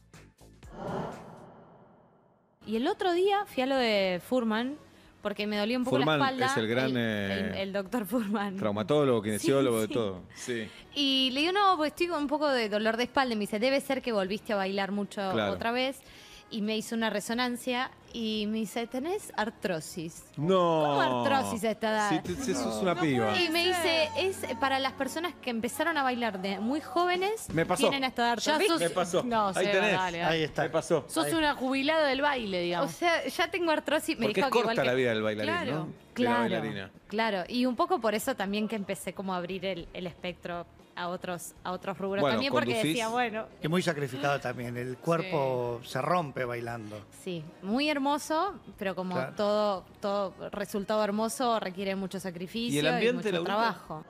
Y el otro día fui a lo de Furman, porque me dolía un poco Furman la espalda. es el gran, el doctor Furman. Traumatólogo, kinesiólogo, Sí, de todo. Sí. Y le digo, no, pues estoy con un poco de dolor de espalda. Y me dice, debe ser que volviste a bailar mucho Claro. otra vez. y me hizo una resonancia y me dice, ¿tenés artrosis? No. ¿Cómo artrosis a esta edad? Sí, sos una piba. Y me dice, es para las personas que empezaron a bailar de muy jóvenes, Me pasó. tienen esta artrosis. Me pasó. No, Ahí Seba, tenés. dale. Ahí está. Me pasó. Sos una jubilada del baile, digamos. O sea, ya tengo artrosis. Me Porque dijo es que corta igual que... la vida del bailarín, Claro, ¿no? De la claro, bailarina. claro. Y un poco por eso también que empecé como a abrir el espectro a otros rubros Bueno, también, porque conducís. decía, bueno... Es muy sacrificado también, el cuerpo se rompe bailando. Sí, muy hermoso, pero como Claro. todo resultado hermoso requiere mucho sacrificio ¿Y el ambiente, mucho Laurita? trabajo.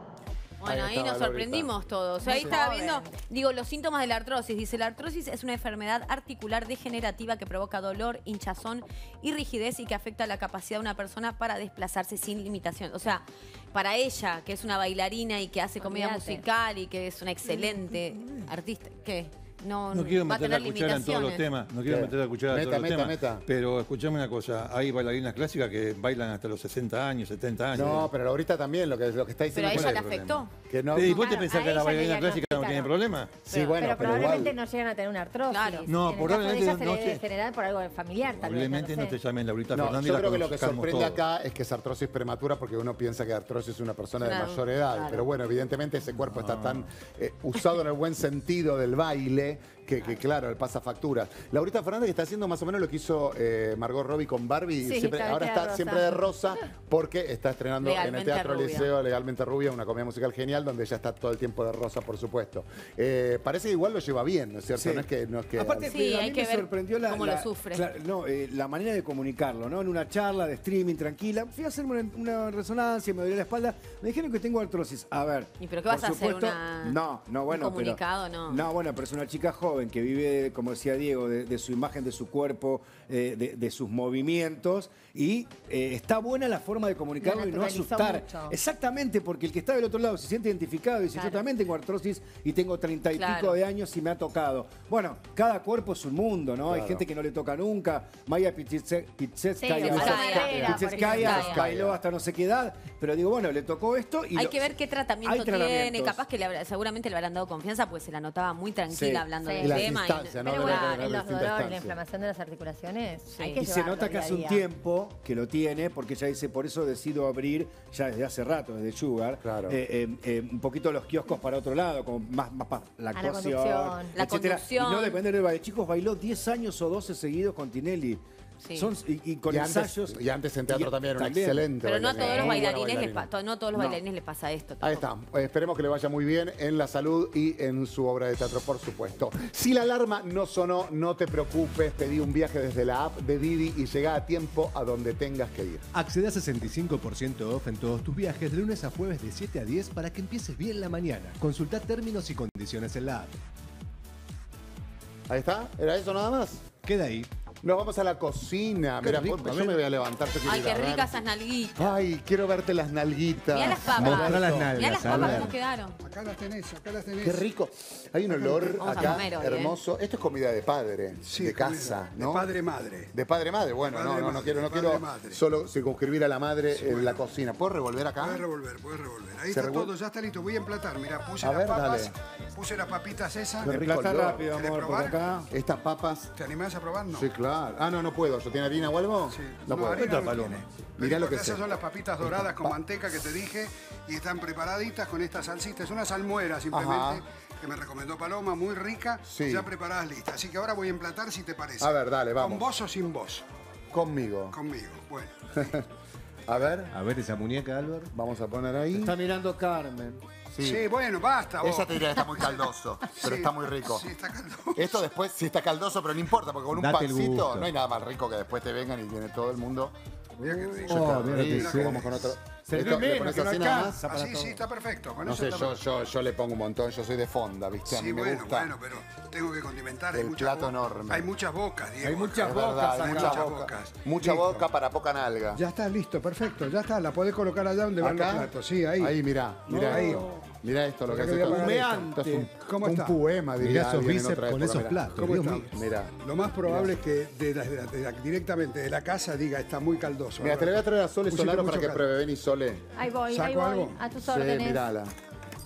Bueno, ahí nos sorprendimos todos. O sea, ahí estaba viendo, digo, los síntomas de la artrosis. Dice, la artrosis es una enfermedad articular degenerativa que provoca dolor, hinchazón y rigidez y que afecta la capacidad de una persona para desplazarse sin limitación. O sea, para ella, que es una bailarina y que hace comedia Olvídate. musical y que es una excelente artista, ¿qué? No quiero va a meter la tener cuchara en todos los limitaciones. temas. No quiero ¿Qué? meter la cuchara en todos Meta, los temas. meta. Pero escuchame una cosa. Hay bailarinas clásicas que bailan hasta los 60 años, 70 años. No, pero Laurita también, lo que está diciendo. Pero a ella ¿cuál le es el afectó. problema? Que no, ¿Y vos te Claro, pensás a que la ella bailarina le clásica no tiene diagnosticaron. problema? Sí, bueno, pero pero probablemente igual. no llegan a tener una artrosis. Claro. No, En el probablemente caso de ella no se debe sé. generar por algo familiar, tal vez. Probablemente no sé. te llamen Laurita No, Fernández. yo la creo que lo que conozcamos sorprende todos. acá es que es artrosis prematura porque uno piensa que artrosis es una persona de Claro, mayor edad. claro. Pero bueno, evidentemente ese cuerpo está tan usado en el buen sentido del baile que claro, él pasa facturas. Laurita Fernández que está haciendo más o menos lo que hizo Margot Robbie con Barbie. Sí, Siempre, está ahora vestida está de siempre rosa. de rosa porque está estrenando en el Legalmente Teatro Rubia. Liceo Legalmente Rubia, una comedia musical genial donde ella está todo el tiempo de rosa, por supuesto. Parece que igual lo lleva bien, ¿no es cierto? Sí. No es que Aparte, Sí, pero a hay mí que me ver sorprendió cómo lo sufre. la manera de comunicarlo, ¿no? En una charla de streaming tranquila. Fui a hacerme una resonancia, me dolió la espalda. Me dijeron que tengo artrosis. A ver. ¿Y pero qué vas por a hacer? supuesto, No, bueno. ¿Un comunicado? Pero, No. No, bueno, pero es una chica joven que vive, como decía Diego, de su imagen, de su cuerpo, de sus movimientos. Y está buena la forma de comunicarlo y no naturalizó asustar. mucho. Exactamente, porque el que está del otro lado se siente identificado y dice, Claro. yo también tengo artrosis y tengo 30 y Claro. pico de años y me ha tocado. Bueno, cada cuerpo es un mundo, ¿no? Hay Claro. gente que no le toca nunca. Maya Pizzeskaya Pizzeskaya. bailó hasta no sé qué edad, pero digo, bueno, le tocó esto y Hay que ver qué tratamiento hay tiene. tratamientos. Capaz que seguramente le habrán dado confianza, pues se la notaba muy tranquila Sí. hablando Sí. del Y las tema. instancias, ¿no? Pero Debe bueno, tener en los distintas dolores y la instancias. inflamación de las articulaciones hay que Y se llevarlo nota que día a hace un día. tiempo que lo tiene, porque ella dice, por eso decido abrir, ya desde hace rato, desde Sugar, Claro. un poquito los kioscos para otro lado, con más la la actuación, conducción. La etcétera. conducción. Y no depender del baile. Chicos, bailó 10 años o 12 seguidos con Tinelli. Sí. Y con Y ensayos. antes, y antes en teatro también era una también. excelente Pero no a todos los Muy buena bailarines les bailarina. no a todos los No. bailarines les pasa esto. Ahí tampoco. está. Esperemos que le vaya muy bien en la salud y en su obra de teatro, por supuesto. Si la alarma no sonó, no te preocupes. Pedí un viaje desde la app de Didi y llega a tiempo a donde tengas que ir. Accede a 65% off en todos tus viajes de lunes a jueves de 7 a 10 para que empieces bien la mañana. Consulta términos y condiciones en la app. Ahí está. ¿Era eso nada más? Queda ahí. Nos vamos a la cocina. Qué Mira, rico, yo a ver. me voy a levantar. yo quiero Ay, ir qué a ver. ricas esas nalguitas. Ay, quiero verte las nalguitas. Mirá las papas. Mostrá las nalgas, Mirá las papas Albert. cómo quedaron. Acá las tenés, acá las tenés. Qué rico. Hay un olor Vamos a acá comer hoy, hermoso. Esto es comida de padre, Sí, de comida, casa, de ¿no? padre-madre. De padre-madre. Bueno, Padre, no madre, quiero padre, madre. solo circunscribir a la madre en bueno. la cocina. ¿Puedo revolver acá? Puedes revolver, puedes revolver. Ahí Se está revuel- todo, ya está listo. Voy a emplatar. Mira, puse A las ver, papas, dale. puse las papitas esas. Qué rico Emplata olor. rápido, ¿Querés amor, porque probar? acá. Estas papas. ¿Te animás a probar? No. Sí, claro. Ah, no puedo. ¿Yo tiene harina o algo? Sí. No puedo. harina no paloma. tiene. Mirá lo que Esas sé. son las papitas doradas con manteca que te dije y están preparaditas con esta salsita. Es una salmuera simplemente Ajá. que me recomendó Paloma, muy rica, Sí. ya preparadas listas. Así que ahora voy a emplatar si te parece. A ver, dale, vamos. ¿Con vos o sin vos? Conmigo. Conmigo. Bueno. A ver, A ver esa muñeca, Álvaro. vamos a poner ahí. Está mirando Carmen. Sí, bueno, basta vos. Ella te diría que está muy caldoso, pero Sí, está muy rico. Sí, está caldoso. Esto después sí está caldoso, pero no importa, porque con un Date el pancito gusto. no hay nada más rico que después te vengan y viene todo el mundo. Mira qué rico. Oh, Qué mira que rico, sí. vamos con otro. Se Esto, ve le menos, pones que no así nada más. alcanza para Así todo. sí, está perfecto. Con No eso sé, está perfecto. yo le pongo un montón, yo soy de fonda, ¿viste? A Sí, mí me bueno, gusta. bueno, pero tengo que condimentar. El plato enorme. Hay muchas bocas, Diego. Hay muchas Es bocas verdad, acá. hay Muchas mucha bocas. boca. Mucha Listo. boca para poca nalga. Ya está listo, perfecto, ya está. La podés colocar allá donde van los ¿Acá? platos. Sí, ahí. Ahí, mirá, mirá Ahí. esto. Mirá esto, lo que Acá hace voy a esto. apagar Esto es un, ¿Cómo un está? poema, diría Mirá esos alguien en bíceps otra con época, esos mirá. platos. ¿Cómo Dios está? mío. Mirá. Lo más probable es que directamente de la casa diga está muy caldoso. Mira, te le voy a traer a Sole Pusiste Solaro para mucho que caldo. pruebe. Ven y Sole. Ahí voy, ¿Saco algo? a tus Sí, órdenes. mirala.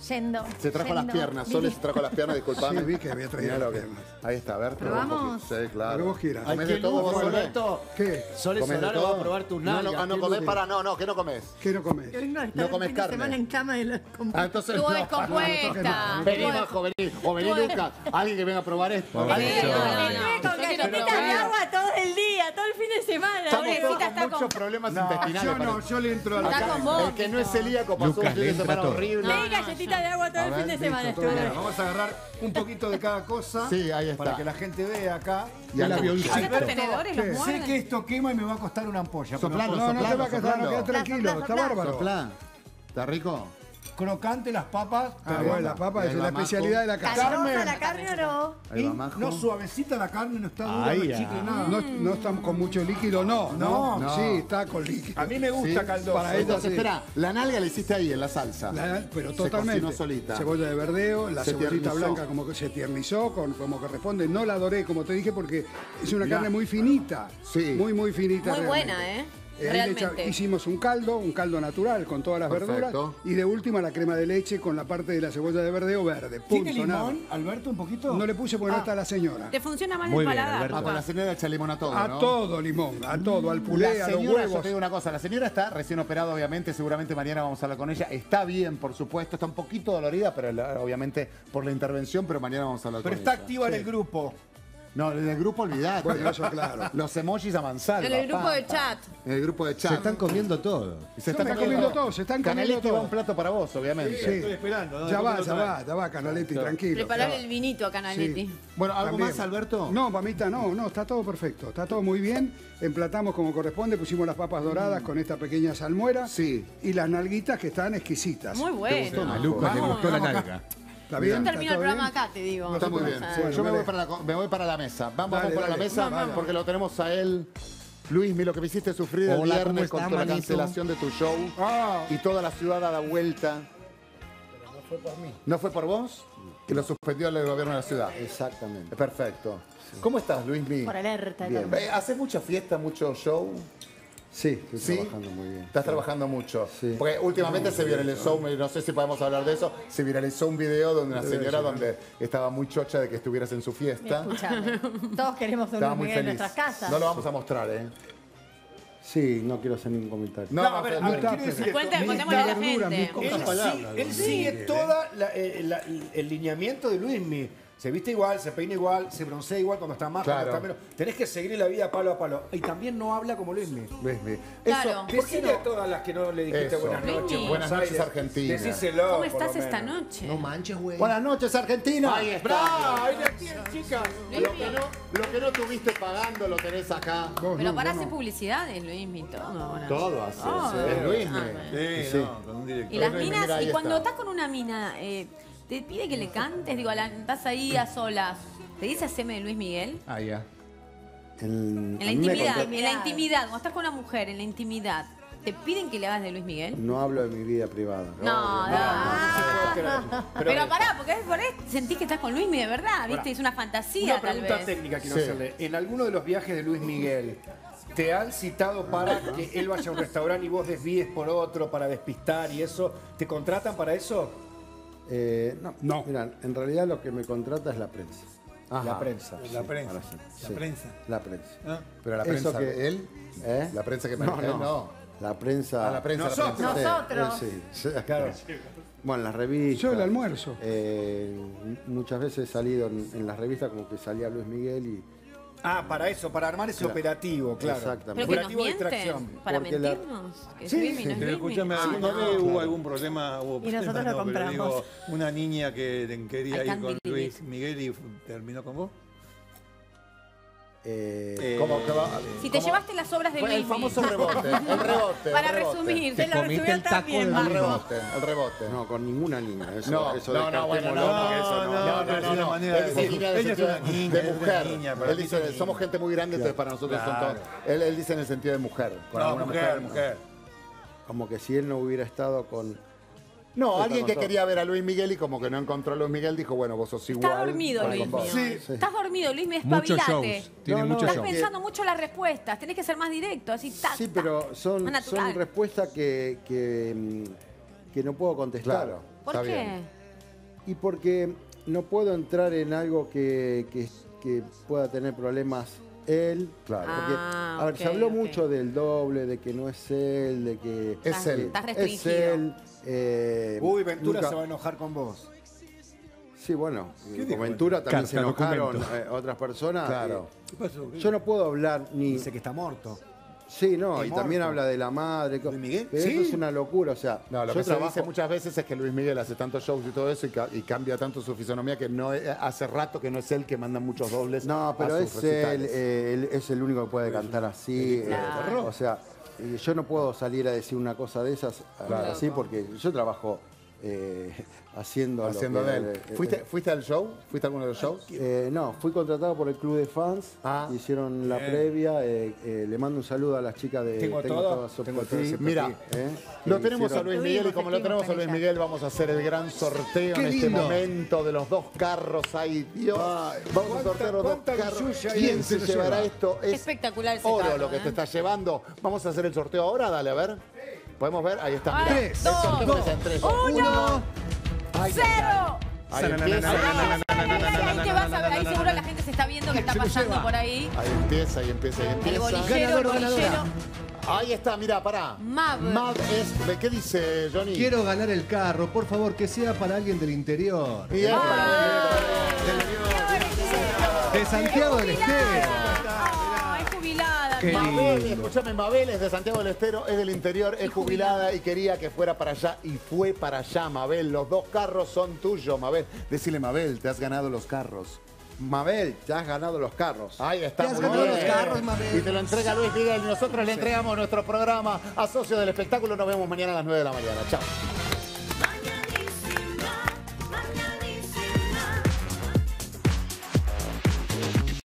Yendo. Se trajo las piernas, Sole se trajo las piernas, disculpame. Sí, vi que había traído Mirá las lo que- piernas. Ahí está, a ver. ¿Probamos? Sí, claro. Lo que vos quieras. ¿Comés Ay, de qué todo vos, lujo, Sole? Alberto. ¿Qué? Sole ¿Comés de Solaro va todo? a probar tus No, nalgas. no qué comés lujo. para, no, ¿qué no comés? ¿Qué no comés? No comes carne. semana en cama y lo Ah, entonces Estuvo no. descompuesta. Vení, Majo, vení. O vení, Lucas. Alguien que venga a probar esto. Alguien que venga. Estuve con galletitas de agua todo el día, todo el fin de semana. Estamos todos Pobrecita, con está muchos con- problemas No, intestinales. yo no, parece. yo le entro a la Está carne. con vos. El que no es celíaco pasó Lucas, un fin le de entra semana todo. horrible. Me di galletitas de agua todo el fin de semana. listo, estuve. Bueno, vamos a agarrar un poquito de cada cosa Sí, ahí está. para que la gente vea acá. Y el avioncito. ¿Estos tenedores los Sé muerden? que esto quema y me va a costar una ampolla. pero Soplalo, No, no te va a soplalo, quedar, no, soplalo. queda tranquilo, está Soplá, bárbaro. Soplá. ¿Está rico? crocante las papas. Ah, pero bueno, la papa Ahí es va la Majo. especialidad de la casa. ¿Casrosa la carne o no? Ahí va Y Majo. no suavecita la carne, no está dura, Ay, no chicle, nada. No, no estamos con mucho líquido, no. No. Sí, está con líquido. A mí me gusta Sí. caldoso. Para ella Entonces, sí. espera, la nalga la hiciste ahí en la salsa. Pero Se totalmente. cocinó solita. Cebolla de verdeo, la Se cebollita tiernizó. blanca como que se tiernizó, como que responde. No la doré, como te dije, porque es una Mirá. carne muy finita. Sí. Muy, muy finita. Muy realmente. buena, ¿eh? Ahí le Realmente. hicimos un caldo natural con todas las Perfecto. verduras. Y de última la crema de leche con la parte de la cebolla de verdeo verde. ¿Tiene Punto, nada. limón, Alberto, un poquito? No le puse porque no está la señora. Te funciona mal Muy el bien, paladar. Alberto. Ah, con la señora echa limón a todo, A ¿no? todo limón, a todo, al puré, La a los señora, yo huevos. te digo una cosa, la señora está recién operada, obviamente, seguramente mañana vamos a hablar con ella. Está bien, por supuesto, está un poquito dolorida, pero obviamente por la intervención, pero mañana vamos a hablar Pero con está ella. activa en el grupo. No, en el grupo olvidate. Bueno, eso claro. Los emojis a mansalva. En el grupo pa, de pa. chat. En el grupo de chat. Se están comiendo todo. Se están comiendo todo, se están comiendo Canaletti todo. va un plato para vos, obviamente. Sí. Estoy esperando. ¿no? Ya Después va, lo trae. Canaletti, tranquilo. Preparar el vinito a Canaletti. Sí. Bueno, ¿algo También. más, Alberto? No, mamita, no, está todo perfecto, está todo muy bien. Emplatamos como corresponde, pusimos las papas doradas con esta pequeña salmuera. Sí. Y las nalguitas que están exquisitas. Muy bueno. A Lucas le gustó la nalga. ¿Está Yo bien? termino ¿Está el todo programa bien? acá, te digo. Está muy bien. Bueno, Yo me dale. voy para la mesa. Vamos Dale, para la dale. mesa Vamos. porque lo tenemos a él. Luismi, lo que me hiciste sufrir el Hola, viernes ¿cómo con está, la manito? cancelación de tu show Ah, y toda la ciudad da vuelta. No fue por mí. ¿No fue por vos? Que lo suspendió el gobierno de la ciudad. Exactamente. Perfecto. ¿Cómo estás, Luismi? Por alerta. Bien. ¿Haces mucha fiesta, mucho show? Sí, estoy ¿Sí? trabajando muy bien. Estás trabajando mucho. Sí. Porque últimamente se viralizó, no sé si podemos hablar de eso, se viralizó un video donde una señora donde estaba muy chocha de que estuvieras en su fiesta. Escuchame. Todos queremos un Estaba Luis muy Miguel en feliz. nuestras casas. No lo vamos a mostrar, ¿eh? Sí, no quiero hacer ningún comentario. No, a ver, pero- quiero decir esto. Contémosle a la gente. Él sigue todo el lineamiento de Luismi. Se viste igual, se peina igual, se broncea igual cuando está más, Claro. cuando está menos. Tenés que seguir la vida palo a palo. Y también no habla como Luismi. Luismi. Claro. Decile a todas las que no le dijiste Eso. buenas noches. Luismi. Buenas Buenos noches, Aires. Argentina. Decíselo. ¿Cómo por estás lo esta menos. noche? No manches, güey. Buenas noches, Argentina. Ahí está. ¡Bravo! Ahí la tienen, chicas. Lo que no tuviste pagando lo tenés acá. Pero para hacer publicidad es Luismi todo. Bueno. Todo hace. Oh, Es Luismi. Sí, Sí. no, con un director. Y las Luismi, minas, mira, ahí y cuando está. estás con una mina, te pide que le cantes, digo, estás ahí a solas. ¿Te dice haceme de Luis Miguel? Ah, ya. En la intimidad, cuando estás con una mujer, en la intimidad, ¿te piden que le hagas de Luis Miguel? No hablo de mi vida privada. No, no. Pero pará, porque por ahí sentís que estás con Luismi de verdad, ¿viste? Es una fantasía, Una tal pregunta vez. técnica quiero Sí. hacerle. En alguno de los viajes de Luis Miguel, ¿te han citado para que él vaya a un restaurante y vos desvíes por otro para despistar y eso? ¿Te contratan para eso? No. Mira, en realidad lo que me contrata es la prensa. Ajá. La prensa. La prensa. Ahora sí, La sí, prensa. La prensa. Ah. Pero la Eso prensa que- de él, ¿Eh? la prensa que No, maneja él, no. no. La prensa. Ah, la prensa, Nosotros. la prensa. Nosotros. Sí. Claro. Bueno, las revistas. Yo el almuerzo. Muchas veces he salido en las revistas como que salía Luis Miguel y. Ah, para eso, para armar ese Claro. operativo, claro. Exactamente. Pero que nos Operativo de mienten, extracción. para Porque la- mentirnos. Que Sí, es Luismi, no es Pero Luismi. escúchame, Ah, ¿alguna no. vez hubo algún problema? Hubo Y nosotros problema, lo no, pero compramos. digo, una niña que quería I ir can't con believe Luis Miguel y terminó con vos. ¿Cómo que va? Si te llevaste las obras de Fue Luismi. el famoso rebote, el rebote. Para el rebote. resumir, Te te lo comiste resumió el taco también. del El Luismi. rebote, el rebote. No, con ninguna niña. Eso, No, eso no, bueno, descartémoslo, no, porque eso no, pero es una manera Él de dice decir, niña de ella es sentido una niña, de es una mujer. niña, para Él mí dice, es una somos gente muy grande, entonces para nosotros son Claro. todos. Él dice en el sentido de mujer. Con No, alguna mujer, no. mujer. Como que si él no hubiera estado con. No, Está alguien con que todo. quería ver a Luis Miguel y como que no encontró a Luis Miguel, dijo, bueno, vos sos igual. Estás dormido, para Luismi. con vos. hoy. Sí. Estás dormido, Luismi, Muchos espabilate. shows. Tiene No, no, muchos Estás shows. pensando mucho las respuestas. Tenés que ser más directo, así, tac, Sí, tac. pero son Más natural. respuestas que no puedo contestar. Claro. ¿Por Está qué? bien. Y porque no puedo entrar en algo que pueda tener problemas él. Claro. Porque, a ver, ok, se habló ok. mucho del doble, de que no es él, de que... Es él. Estás Es restringido. él. Uy, Ventura nunca- se va a enojar con vos. Sí, bueno, ¿Qué con dijo? Ventura también se Carta, enojaron documento. otras personas. Claro. ¿Qué pasó? Yo no puedo hablar ni... Dice que está muerto. Sí, no, ¿Es y muerto? también habla de la madre. ¿Luis Miguel? Pero Sí. eso es una locura, o sea, No, lo yo que se trabajo... dice muchas veces es que Luis Miguel hace tantos shows y todo eso y cambia tanto su fisonomía que no hace rato que no es él que manda muchos dobles. No, pero a sus es él, recitales. él es el único que puede cantar así. Claro. O sea, yo no puedo salir a decir una cosa de esas así porque yo trabajo haciendo Haciendo lo que- de él. ¿Fuiste al show? ¿Fuiste a alguno de los shows? No, fui contratado por el club de fans. Hicieron la Bien. previa. Le mando un saludo a las chicas de ¿Tengo todo? Todas Sobre Tengo ti, todo ese Mira, que lo tenemos a hicieron- Luis Miguel y como lo tenemos a Luis Miguel vamos a hacer el gran sorteo en ¡Qué este lindo! momento de los dos carros. ¡Ay, Dios! Vamos a sortear los dos cuánta carros. billulla ¿Quién ahí se se llevará lleva? esto? Es Espectacular ese oro carro, lo que ¿eh? te está llevando. Vamos a hacer el sorteo ahora, dale, a ver. ¿Podemos ver? Ahí está. Ah, mirá. Tres, El sorteo dos, empieza en 3, uno, Ahí ¡cero! Ahí empieza. Ahí te vas a ver, ahí seguro la gente se está viendo que está pasando por ahí. Ahí empieza, ahí empieza, ahí El empieza. bolillero, el bolillero. Ahí está, mira, pará. Mav. Mav es... ¿Qué dice Johnny? Quiero ganar el carro, por favor, que sea para alguien del interior. Bien. De Santiago del Estero. Ah, es jubilada. Qué Mabel, lindo. escúchame, Mabel es de Santiago del Estero, es del interior, es jubilada y quería que fuera para allá y fue para allá, Mabel. Los dos carros son tuyos, Mabel. Decile, Mabel, te has ganado los carros. Mabel, te has ganado los carros. Ahí está, Te has muy ganado bien. los carros, Mabel. Y te lo entrega Luis Miguel y nosotros le entregamos nuestro programa a Socios del Espectáculo. Nos vemos mañana a las 9 de la mañana. Chao.